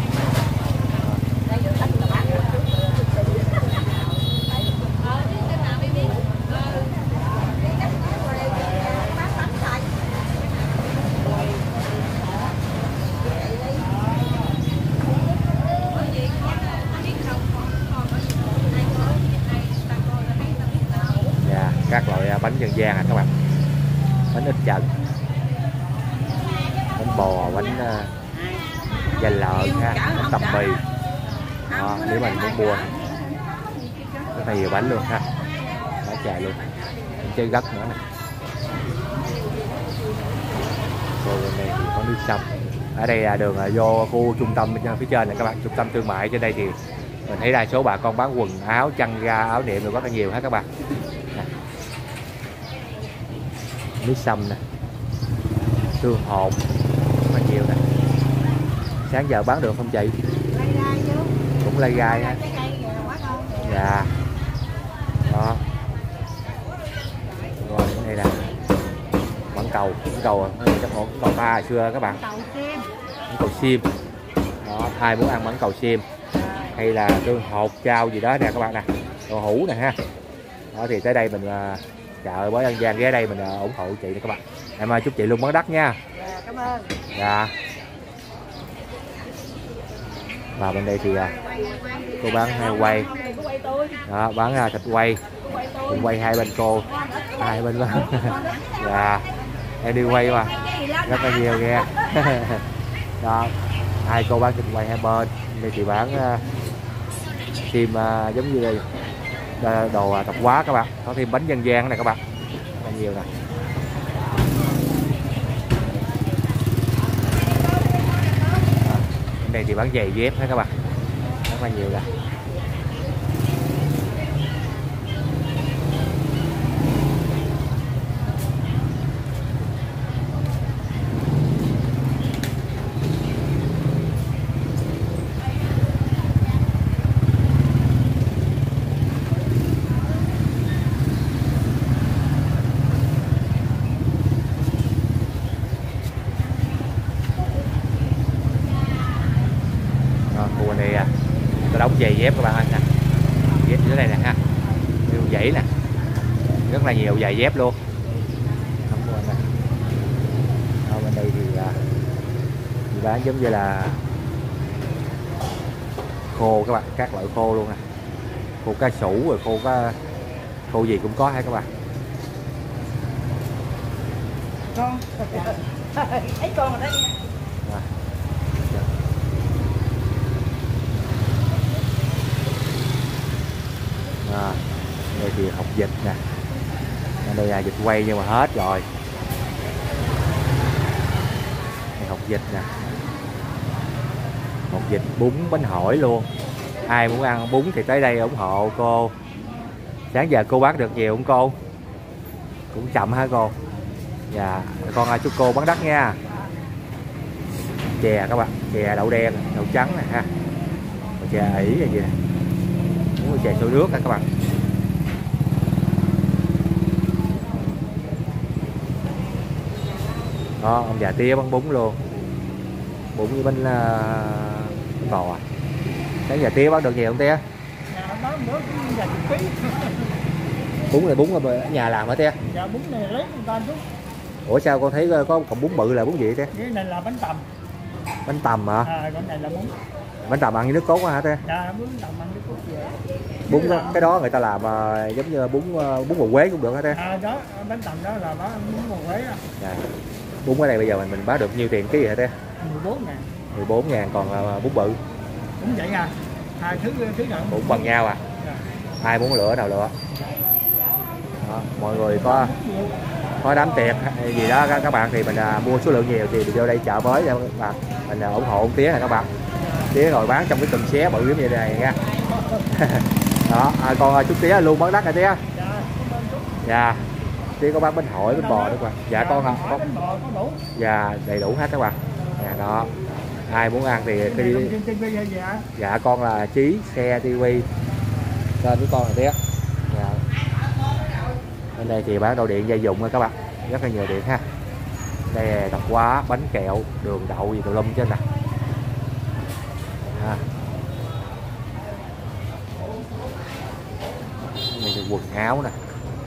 Các loại bánh dân gian à các bạn, bánh ít chận, bánh bò, bánh da lợn ha, bánh tằm mì. Đó, nếu mình muốn mua rất là nhiều bánh luôn ha, quá trời luôn, chơi gất nữa nè. Rồi bên này thì có nước sâm. Ở đây là đường vô khu trung tâm bên phía trên này các bạn, trung tâm thương mại. Trên đây thì mình thấy đa số bà con bán quần áo, chăn ga, áo niệm rồi rất là nhiều hết các bạn. Nè. Nước sâm nè, tương hột rất là nhiều nè. Sáng giờ bán được không chị? Cũng lai gai ha. Dạ. Đó. Rồi đây là mãng cầu, mãng cầu chắc một cầu ta hồi xưa các bạn. Mãng cầu xiêm. Đó, ai muốn ăn mãng cầu xiêm hay là tương hột trao gì đó nè các bạn nè, đồ hũ nè ha. Đó thì tới đây mình chợ Bói An Giang, ghé đây mình ủng hộ chị nè các bạn. Em ơi chúc chị luôn bán đắt nha. Dạ, cảm ơn. Dạ. Và bên đây thì cô bán quay. Đó, bán thịt quay. Mình quay hai bên cô, hai bên bán. Dạ. Em đi quay mà rất là nhiều nghe. Đó, hai cô bán thịt quay hai bên. Đây thì bán uh, thêm uh, giống như đây uh, đồ tạp hóa các bạn, có thêm bánh dân gian này các bạn, rất là nhiều nè. Đây thì bán giày dép hết các bạn, rất là nhiều nè. Khu này à, tôi đóng giày dép các bạn ơi nè, dép dưới đây nè ha, nhiều dãy nè, rất là nhiều giày dép luôn. Ở bên đây thì, à, thì bán giống như là khô các bạn, các loại khô luôn nè, khô cá sủ rồi khô cá khô gì cũng có hay các bạn. Con ấy con ở đây nha. À. À, đây thì hột vịt nè, đây là vịt quay nhưng mà hết rồi. Đây hột vịt nè, hột vịt bún bánh hỏi luôn. Ai muốn ăn bún thì tới đây ủng hộ cô. Sáng giờ cô bán được nhiều không cô? Cũng chậm hả cô? Dạ, con chúc cô bán đắt nha. Chè các bạn, chè đậu đen, đậu trắng nè ha, chè ỉ là gì nè, muốn chè sôi nước nè các bạn. Đó, ông già tía bán bún luôn, bún với bánh, uh, bánh bò. Sáng già tía bán được nhiều không tía? Bún này bún ở nhà làm hả tía? Dạ bún này lấy người ta chút. Ủa sao con thấy có cọng bún bự là bún gì tía? Cái này là bánh tằm. Bánh tằm hả? À, cái này là bún. Bánh tằm ăn với nước cốt hả tía? Dạ bún tằm ăn nước cốt vậy. Bún đó, cái đó người ta làm uh, giống như bún uh, bún bò Quế cũng được hả tía? À đó, bánh tằm đó là đó bún bò Quế đó. Dạ. Bún ở đây bây giờ mình mình bán được nhiêu tiền ký vậy tía? mười bốn ngàn. mười bốn ngàn, còn uh, bún bự? Cũng vậy à, hai thứ thứ nào cũng bằng nhau à? Dạ. Ai muốn lựa nào lựa. Đó, mọi người có có đám tiệc hay gì đó các bạn thì mình uh, mua số lượng nhiều thì mình vô đây chợ mới cho các bạn, mình uh, ủng hộ ông tía này các bạn. Tía rồi bán trong cái từng xé bự giống như này nha. Đó, à, còn uh, chút tía luôn bán đắt hả tía? Dạ. Tía có bán bánh hỏi, bánh bò nữa các bạn. Dạ con hả? Có. Dạ đầy đủ hết các bạn. Dạ đó. Ai muốn ăn thì khi đi. Dạ con là Chí Xe ti vi. Tên của con là tía. Dạ. Bên đây thì bán đồ điện gia dụng nha các bạn, rất là nhiều điện ha. Đây là tạp hóa, bánh kẹo, đường đậu gì tùm lum trên nè. À. Đây là quần áo nè.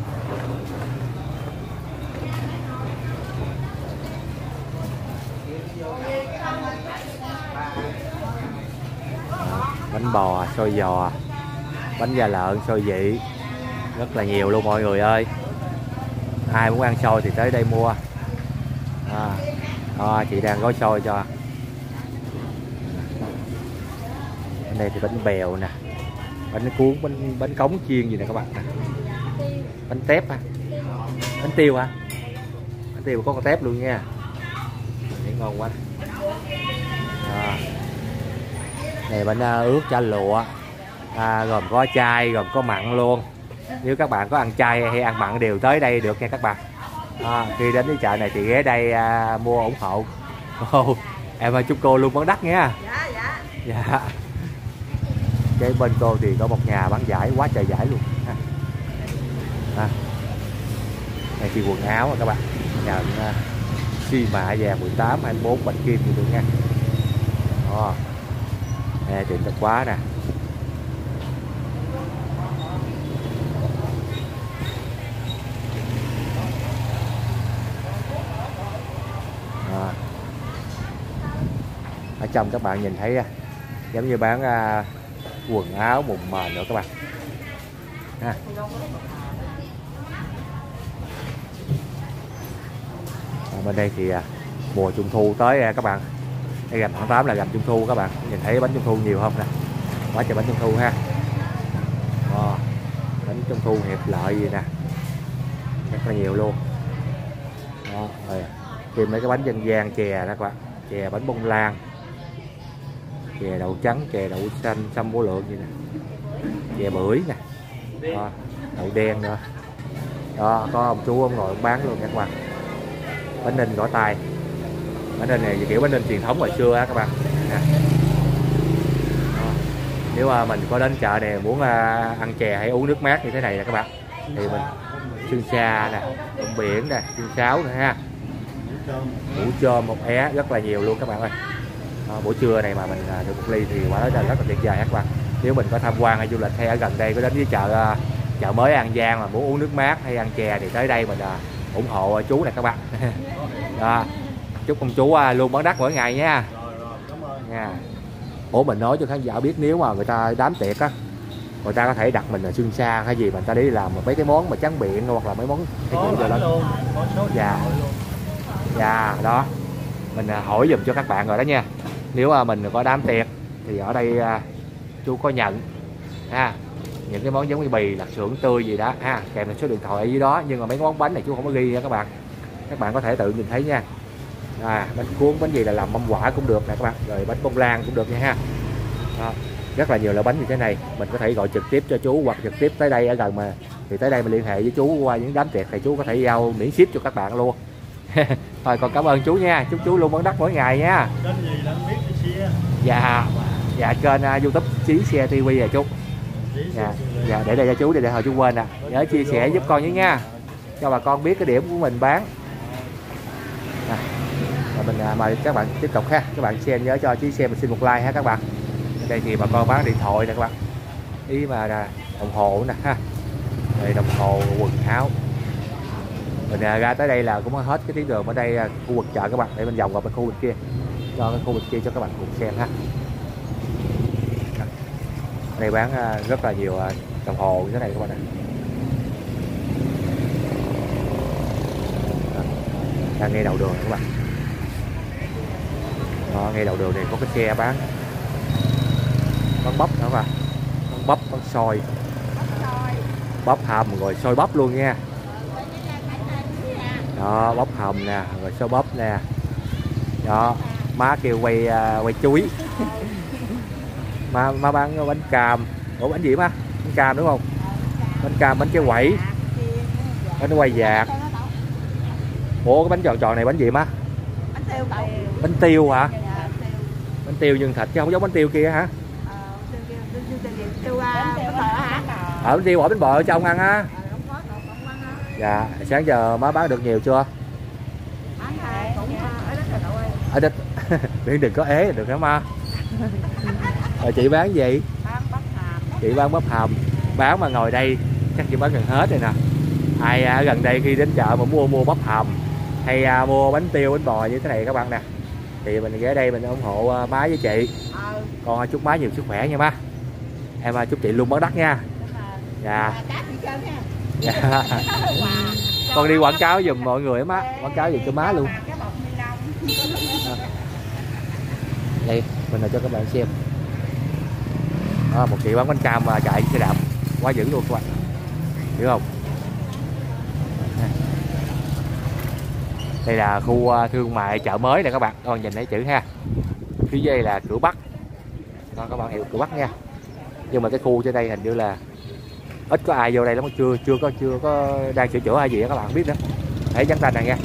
Bánh bò, xôi giò, bánh da lợn, xôi vị, rất là nhiều luôn mọi người ơi. Ai muốn ăn xôi thì tới đây mua. À, à, chị đang gói xôi cho. đây thì bánh bèo nè, bánh cuốn, bánh bánh cống chiên gì nè các bạn nè, bánh tép ha, bánh tiêu hả, bánh tiêu có con tép luôn nha, thấy ngon quá. À, này bánh ướt chả lụa, à, gồm có chay gồm có mặn luôn. Nếu các bạn có ăn chay hay ăn mặn đều tới đây được nha các bạn. À, khi đến cái chợ này thì ghé đây à, mua ủng hộ. Oh, em ơi chúc cô luôn bán đắt nha. Dạ dạ. Dạ. Cái bên cô thì có một nhà bán giải quá trời giải luôn. À, đây thì quần áo à các bạn. Nhận uh, xi mạ vàng mười tám hai mươi bốn bạch kim gì luôn nha. Đó. Đây tiệm tạp hóa nè. À. Ở trong các bạn nhìn thấy giống như bán uh, quần áo mùng mền nữa các bạn. À. À, bên đây thì uh, mùa trung thu tới uh, các bạn. Đây gần tháng tám là gần trung thu các bạn. Nhìn thấy bánh trung thu nhiều không nè. Quá trời bánh trung thu ha. À, bánh trung thu hiệp lợi gì nè. Rất là nhiều luôn. Đó, rồi. Thêm mấy cái bánh dân gian chè đó các bạn, chè bánh bông lan, chè đậu trắng, chè đậu xanh, sâm bố lượng gì nè, chè bưởi nè, đó, đậu đen nữa. Đó, có ông chú ông ngồi ông bán luôn các bạn. Bánh ninh gõ tay, bánh ninh này kiểu bánh ninh truyền thống hồi xưa á các bạn. Đó. Nếu mà mình có đến chợ này muốn ăn chè hay uống nước mát như thế này nè các bạn, thì mình xương xa nè, bông biển nè, xương sáo nữa ha, hủ chôm một é rất là nhiều luôn các bạn ơi. À, buổi trưa này mà mình được một ly thì quả đó là rất là tuyệt vời các bạn. Nếu mình có tham quan hay du lịch hay ở gần đây có đến với chợ chợ mới An Giang mà muốn uống nước mát hay ăn chè thì tới đây mình ủng hộ chú này các bạn. Đó. Chúc ông chú luôn bán đắt mỗi ngày nha. Nha. Ủa mình nói cho khán giả biết, nếu mà người ta đám tiệc á, người ta có thể đặt mình là xương xa hay gì mà người ta đi làm mấy cái món mà tráng miệng hoặc là mấy món cái đó luôn. Dạ. Dạ đó, mình hỏi dùm cho các bạn rồi đó nha. Nếu mà mình có đám tiệc thì ở đây à, chú có nhận ha, những cái món giống như bì, lạp xưởng tươi gì đó ha, kèm theo số điện thoại ở dưới đó. Nhưng mà mấy món bánh này chú không có ghi nha các bạn, các bạn có thể tự nhìn thấy nha. À, bánh cuốn, bánh gì là làm mâm quả cũng được nè các bạn, rồi bánh bông lan cũng được nha ha. Đó, rất là nhiều loại bánh như thế này, mình có thể gọi trực tiếp cho chú hoặc trực tiếp tới đây ở gần mà thì tới đây mình liên hệ với chú qua những đám tiệc thì chú có thể giao miễn ship cho các bạn luôn. Thôi còn cảm ơn chú nha, chúc chú luôn bán đắt mỗi ngày nha. Kênh gì là biết cái xe. Dạ, dạ kênh uh, YouTube Chí Xe ti vi à chú. Dạ, dạ để đây cho chú để để hồi chú quên nè, nhớ chia sẻ giúp con với nha, cho bà con biết cái điểm của mình bán. À, rồi mình uh, mời các bạn tiếp tục ha, các bạn xem nhớ cho Chí Xe mình xin một like ha các bạn. Đây thì bà con bán điện thoại nè các bạn, ý mà là đồng hồ nè ha, rồi đồng hồ, quần áo. Mình ra tới đây là cũng hết cái tuyến đường ở đây khu vực chợ các bạn, để mình vòng vào bên khu vực kia cho cái khu vực kia cho các bạn cùng xem ha. Đây bán rất là nhiều đồng hồ như thế này các bạn ạ. Đang ngay đầu đường các bạn. Đó, ngay đầu đường này có cái xe bán bán bắp nữa mà, bán bắp, bán xôi, bắp hầm rồi xôi bắp luôn nha. Đó, bắp hầm nè, rồi xôi bắp nè. Đó, má kêu quay uh, quay chuối. má má bán bánh cam. Ủa bánh gì má? Bánh cam đúng không? Bánh cam, bánh trái quẩy, bánh quay vạc. Ủa cái bánh tròn tròn này bánh gì má? Bánh tiêu. Bánh tiêu hả? Bánh tiêu nhân thịt chứ không giống bánh tiêu kia hả? Ở bánh tiêu bỏ bánh bò ở trong ăn á. Dạ, sáng giờ má bán được nhiều chưa? Ở đây miễn đừng có ế được hả má? Rồi chị bán gì? Chị bán bắp hầm. Bán mà ngồi đây chắc chị bán gần hết rồi nè. Ai ở gần đây khi đến chợ mà mua mua bắp hầm hay à, mua bánh tiêu, bánh bò như thế này các bạn nè, thì mình ghé đây mình ủng hộ má với chị. Con chúc má nhiều sức khỏe nha má. Em chúc chị luôn bán đắt nha. Dạ. Dạ. Con đi quảng cáo giùm mọi người á má, quảng cáo giùm cho má luôn. Đây mình là cho các bạn xem. Đó, một chị bán bánh cam mà chạy xe đạp quá dữ luôn các bạn, hiểu không? Đây là khu thương mại chợ mới nè các bạn, các bạn nhìn thấy chữ ha. Phía dưới là cửa Bắc, đó, các bạn hiểu cửa Bắc nha. Nhưng mà cái khu trên đây hình như là ít có ai vô đây lắm, chưa chưa có chưa có đang sửa chữa hay gì đó, các bạn không biết nữa. Hãy nhắn tin này nha.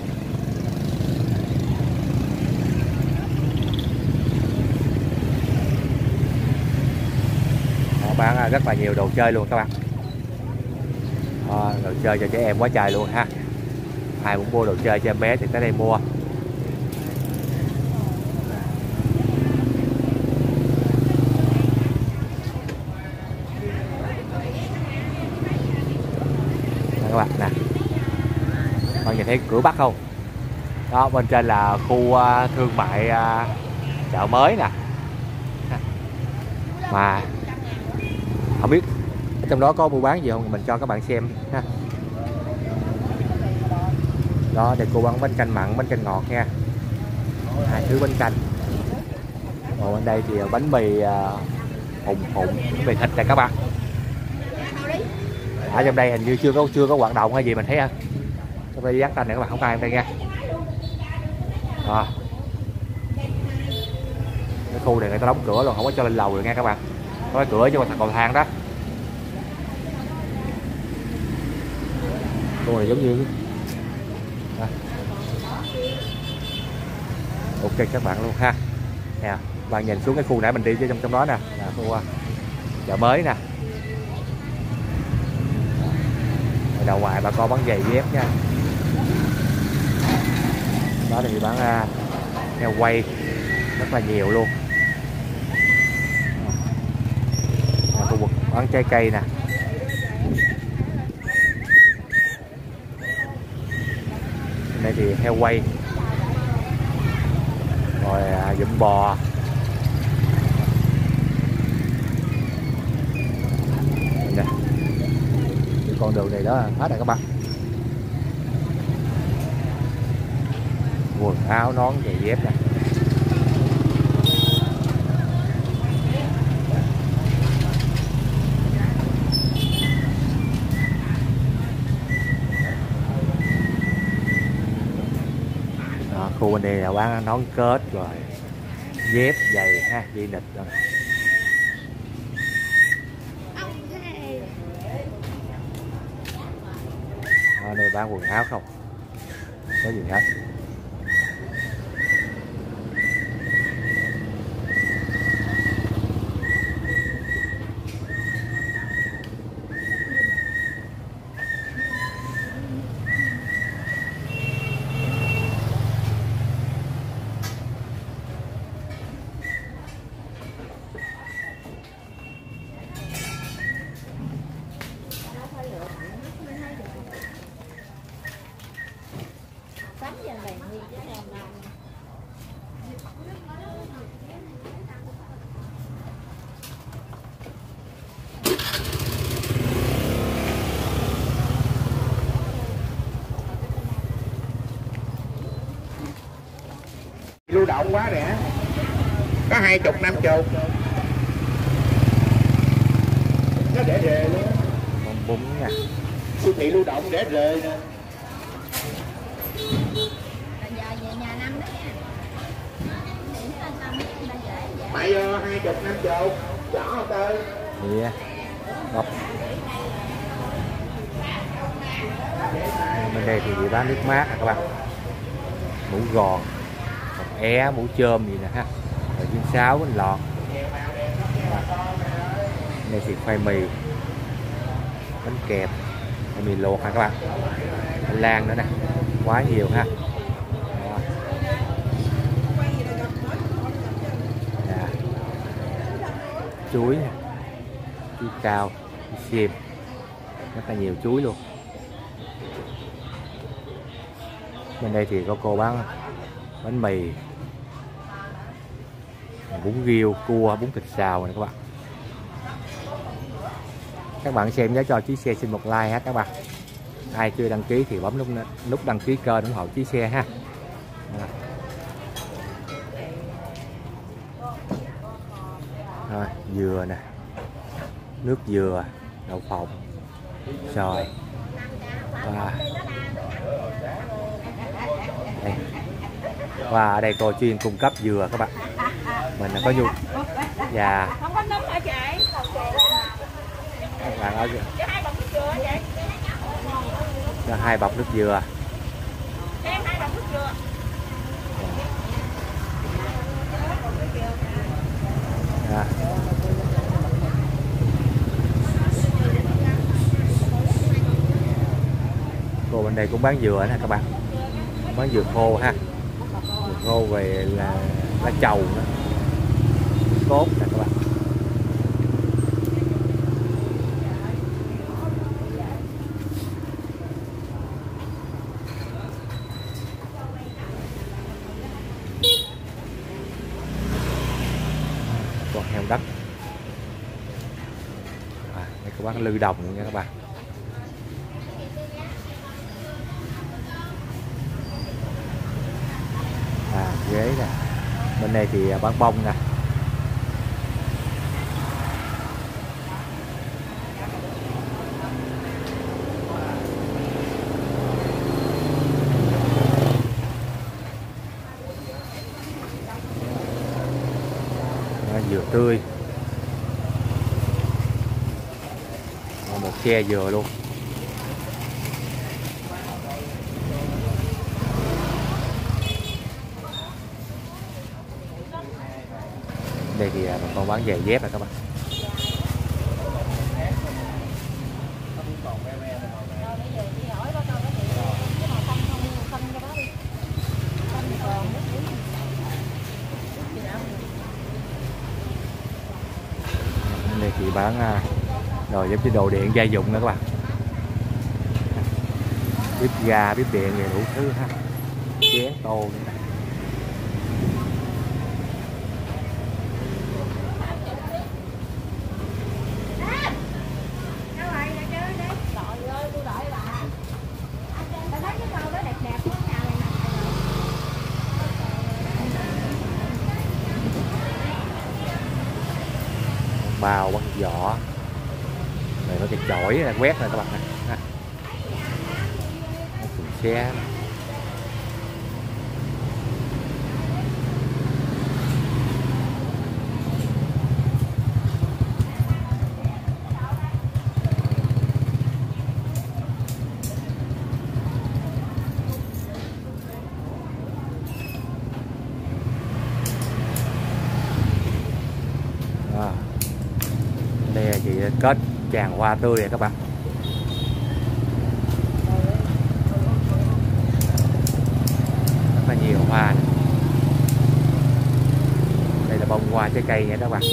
Họ bán rất là nhiều đồ chơi luôn các bạn. Đó, đồ chơi cho trẻ em quá trời luôn ha. Ai muốn mua đồ chơi cho em bé thì tới đây mua. Các bạn nè, các bạn nhìn thấy cửa Bắc không? Đó, bên trên là khu thương mại chợ mới nè. Mà không biết trong đó có mua bán gì không, mình cho các bạn xem ha. Đó, đây cô bán bánh canh mặn, bánh canh ngọt nha, hai thứ bánh canh. Còn bên đây thì bánh mì hùng hùng, bánh mì thịt nè các bạn. Ở trong đây hình như chưa có chưa có hoạt động hay gì mình thấy ha. Trong đây dán tên này các bạn, không ai trong đây nha. Đó. Cái khu này người ta đóng cửa luôn, không có cho lên lầu được nha các bạn. Có cái cửa cho thằng cầu thang đó. Khu này giống như đó. Ok các bạn luôn ha. Nè, bạn nhìn xuống cái khu nãy mình đi trong trong đó nè, là khu chợ mới nè. Ở đầu ngoài bà con bán giày dép nha. Đó thì bán uh, heo quay rất là nhiều luôn. À, khu vực bán trái cây nè. Đây thì heo quay, rồi à, dụm bò, nè. Cái con đường này đó là hết rồi các bạn. Quần áo, nón, giày dép nè. Đó, khu bên đây là bán nón kết rồi dép, giày ha, dây nịt rồi. Ở đây bán quần áo không có gì hết. Lưu động quá rẻ, có hai chục năm chục, nó để rề luôn. Bún bún nha. Siêu thị lưu động để rề nè. Mày hai chục năm chục, rõ không tơi? Yeah. Bọc. Bên đây thì bán nước mát nè các bạn. Mũ gòn, mũ é, mũ chôm gì nè ha. Rồi viên sáo, bánh lọt. Đây thì khoai mì, bánh kẹp, khoai mì luộc ha các bạn. Bánh lan nữa nè, quá nhiều ha. Đó. Dạ. Chuối nè, chuối cao, chuối xiêm, rất là nhiều chuối luôn. Bên đây thì có cô bán bánh mì, bún riêu, cua, bún thịt xào này các bạn. Các bạn xem nhớ cho Chí Xe xin một like ha các bạn. Ai chưa đăng ký thì bấm nút nút đăng ký kênh ủng hộ Chí Xe ha. Rồi, dừa nè, nước dừa, đậu phộng, xoài. Và đây. Và ở đây cô chuyên cung cấp dừa các bạn. Mình có nhu và Không có nấm hả chị? các bạn ở Cho hai bọc nước dừa chị. cho hai bọc nước dừa. Em hai bọc nước dừa. À. Cô bên đây cũng bán dừa nè các bạn, bán dừa khô ha, dừa khô về là lá trầu nữa, cốt nè các bạn. Con heo đất. À, đây có bán lư đồng nha các bạn. À, ghế nè, bên đây thì bán bông nè. À, dừa tươi, à, một xe dừa luôn. Đây thì bà con bán giày dép nè các bạn. Đây thì bán đồ giống như đồ điện gia dụng nữa các bạn. Bếp ga, bếp điện thì đủ thứ ha. Chén tô nữa. Bao bằng vỏ này, có cái chổi này, quét này các bạn này ha. Thùng xe. À. Đây là chị kết tràng hoa tươi này các bạn. Rất là nhiều hoa này. Đây là bông hoa trái cây nha các bạn.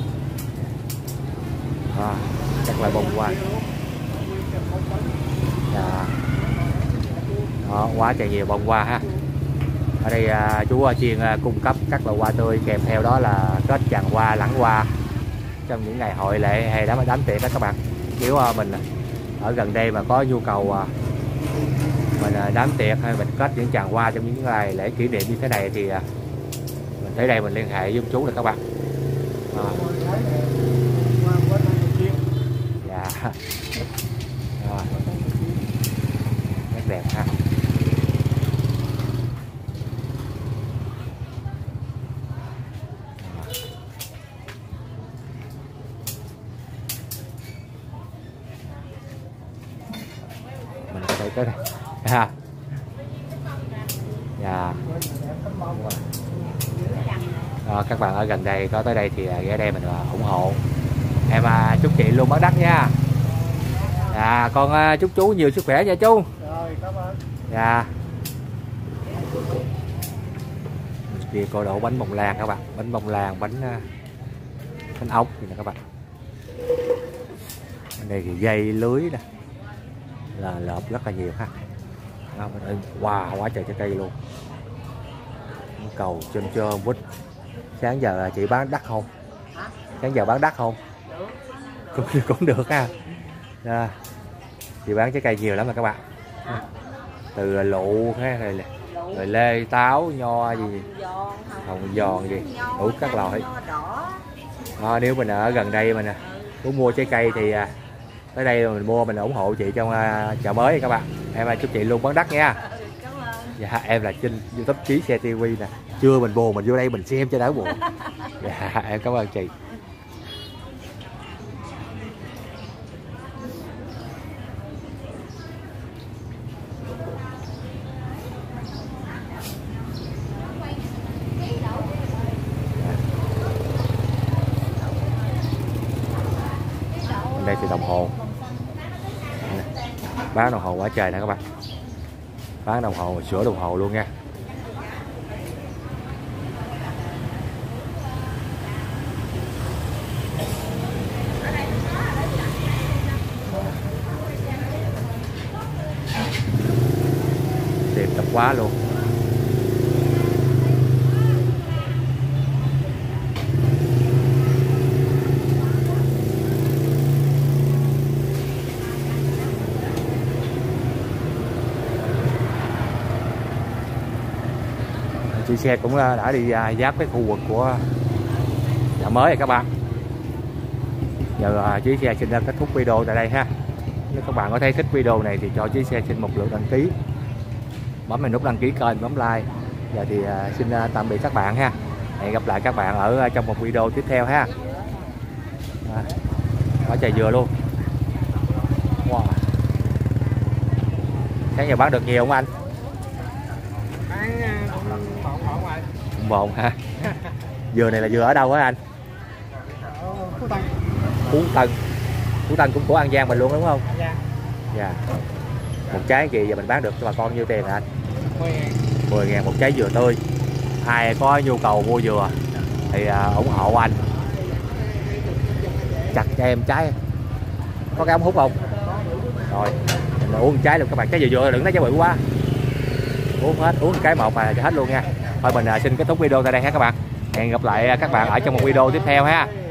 À, các loại bông hoa. Dạ. Đó, quá trời nhiều bông hoa ha. Ở đây à, chú chuyên à, cung cấp các loại hoa tươi, kèm theo đó là kết tràng hoa, lẵng hoa trong những ngày hội lễ hay đám đám tiệc đó các bạn. Nếu à, mình ở gần đây mà có nhu cầu à, mình à, đám tiệc hay mình kết những tràng hoa trong những ngày lễ kỷ niệm như thế này thì à, mình tới đây mình liên hệ với chú được các bạn. À. Dạ. Rồi. Rất đẹp ha. Mình có thể tới đây ha. Dạ. À, các bạn ở gần đây có tới đây thì ghé đây mình ủng hộ em. À, chúc chị luôn bán đắt nha. À, con à, chúc chú nhiều sức khỏe nha chú. Rồi, cảm ơn. Dạ. Kia cô đổ bánh bông lan các bạn, bánh bông lan, bánh bánh ốc gì nè các bạn. Ở đây thì dây lưới nè, là lợp rất là nhiều ha. Wow, quá trời trái cây luôn. Cầu trơn trơn quýt. Sáng giờ chị bán đắt không? Sáng giờ bán đắt không? Cũng, cũng được ha. À, chị bán trái cây nhiều lắm rồi các bạn. Từ lụ rồi, rồi lê, táo, nho gì, hồng giòn gì, đủ các loại. À, nếu mình ở gần đây mình muốn mua trái cây thì à, tới đây mình mua, mình ủng hộ chị trong à, chợ mới các bạn. Em chúc chị luôn bán đắt nha. Dạ, em là Trinh, YouTube Chí Xe ti vi nè. Chưa mình buồn mình vô đây mình xem cho đỡ buồn. Dạ, em cảm ơn chị. Đây thì đồng hồ, bán đồng hồ quá trời nè các bạn, bán đồng hồ, sửa đồng hồ luôn nha. Đẹp tập quá luôn. Chị xe cũng đã đi giáp cái khu vực của chợ mới rồi các bạn. Giờ Chí Xe xin kết thúc video tại đây ha. Nếu các bạn có thấy thích video này thì cho Chí Xe xin một lượt đăng ký, bấm vào nút đăng ký kênh, bấm like. Giờ thì xin tạm biệt các bạn ha. Hẹn gặp lại các bạn ở trong một video tiếp theo ha. À, có chài dừa luôn. Wow. Sáng giờ bán được nhiều không anh? Bồn ha. Dừa này là dừa ở đâu á anh? Phú Tân. Phú Tân. Phú Tân cũng của An Giang mình luôn đúng không? Dạ. Dạ. Một trái gì giờ mình bán được cho bà con nhiêu tiền hả anh? mười ngàn một trái dừa tươi. Ai có nhu cầu mua dừa thì uh, ủng hộ anh. Chặt cho em trái. Có cái ống hút không? Rồi, mình uống một trái luôn các bạn. Trái dừa dừa đừng nói trái bự quá. Uống hết, uống cái một mà cho hết luôn nha. Thôi mình xin kết thúc video tại đây ha các bạn. Hẹn gặp lại các bạn ở trong một video tiếp theo ha.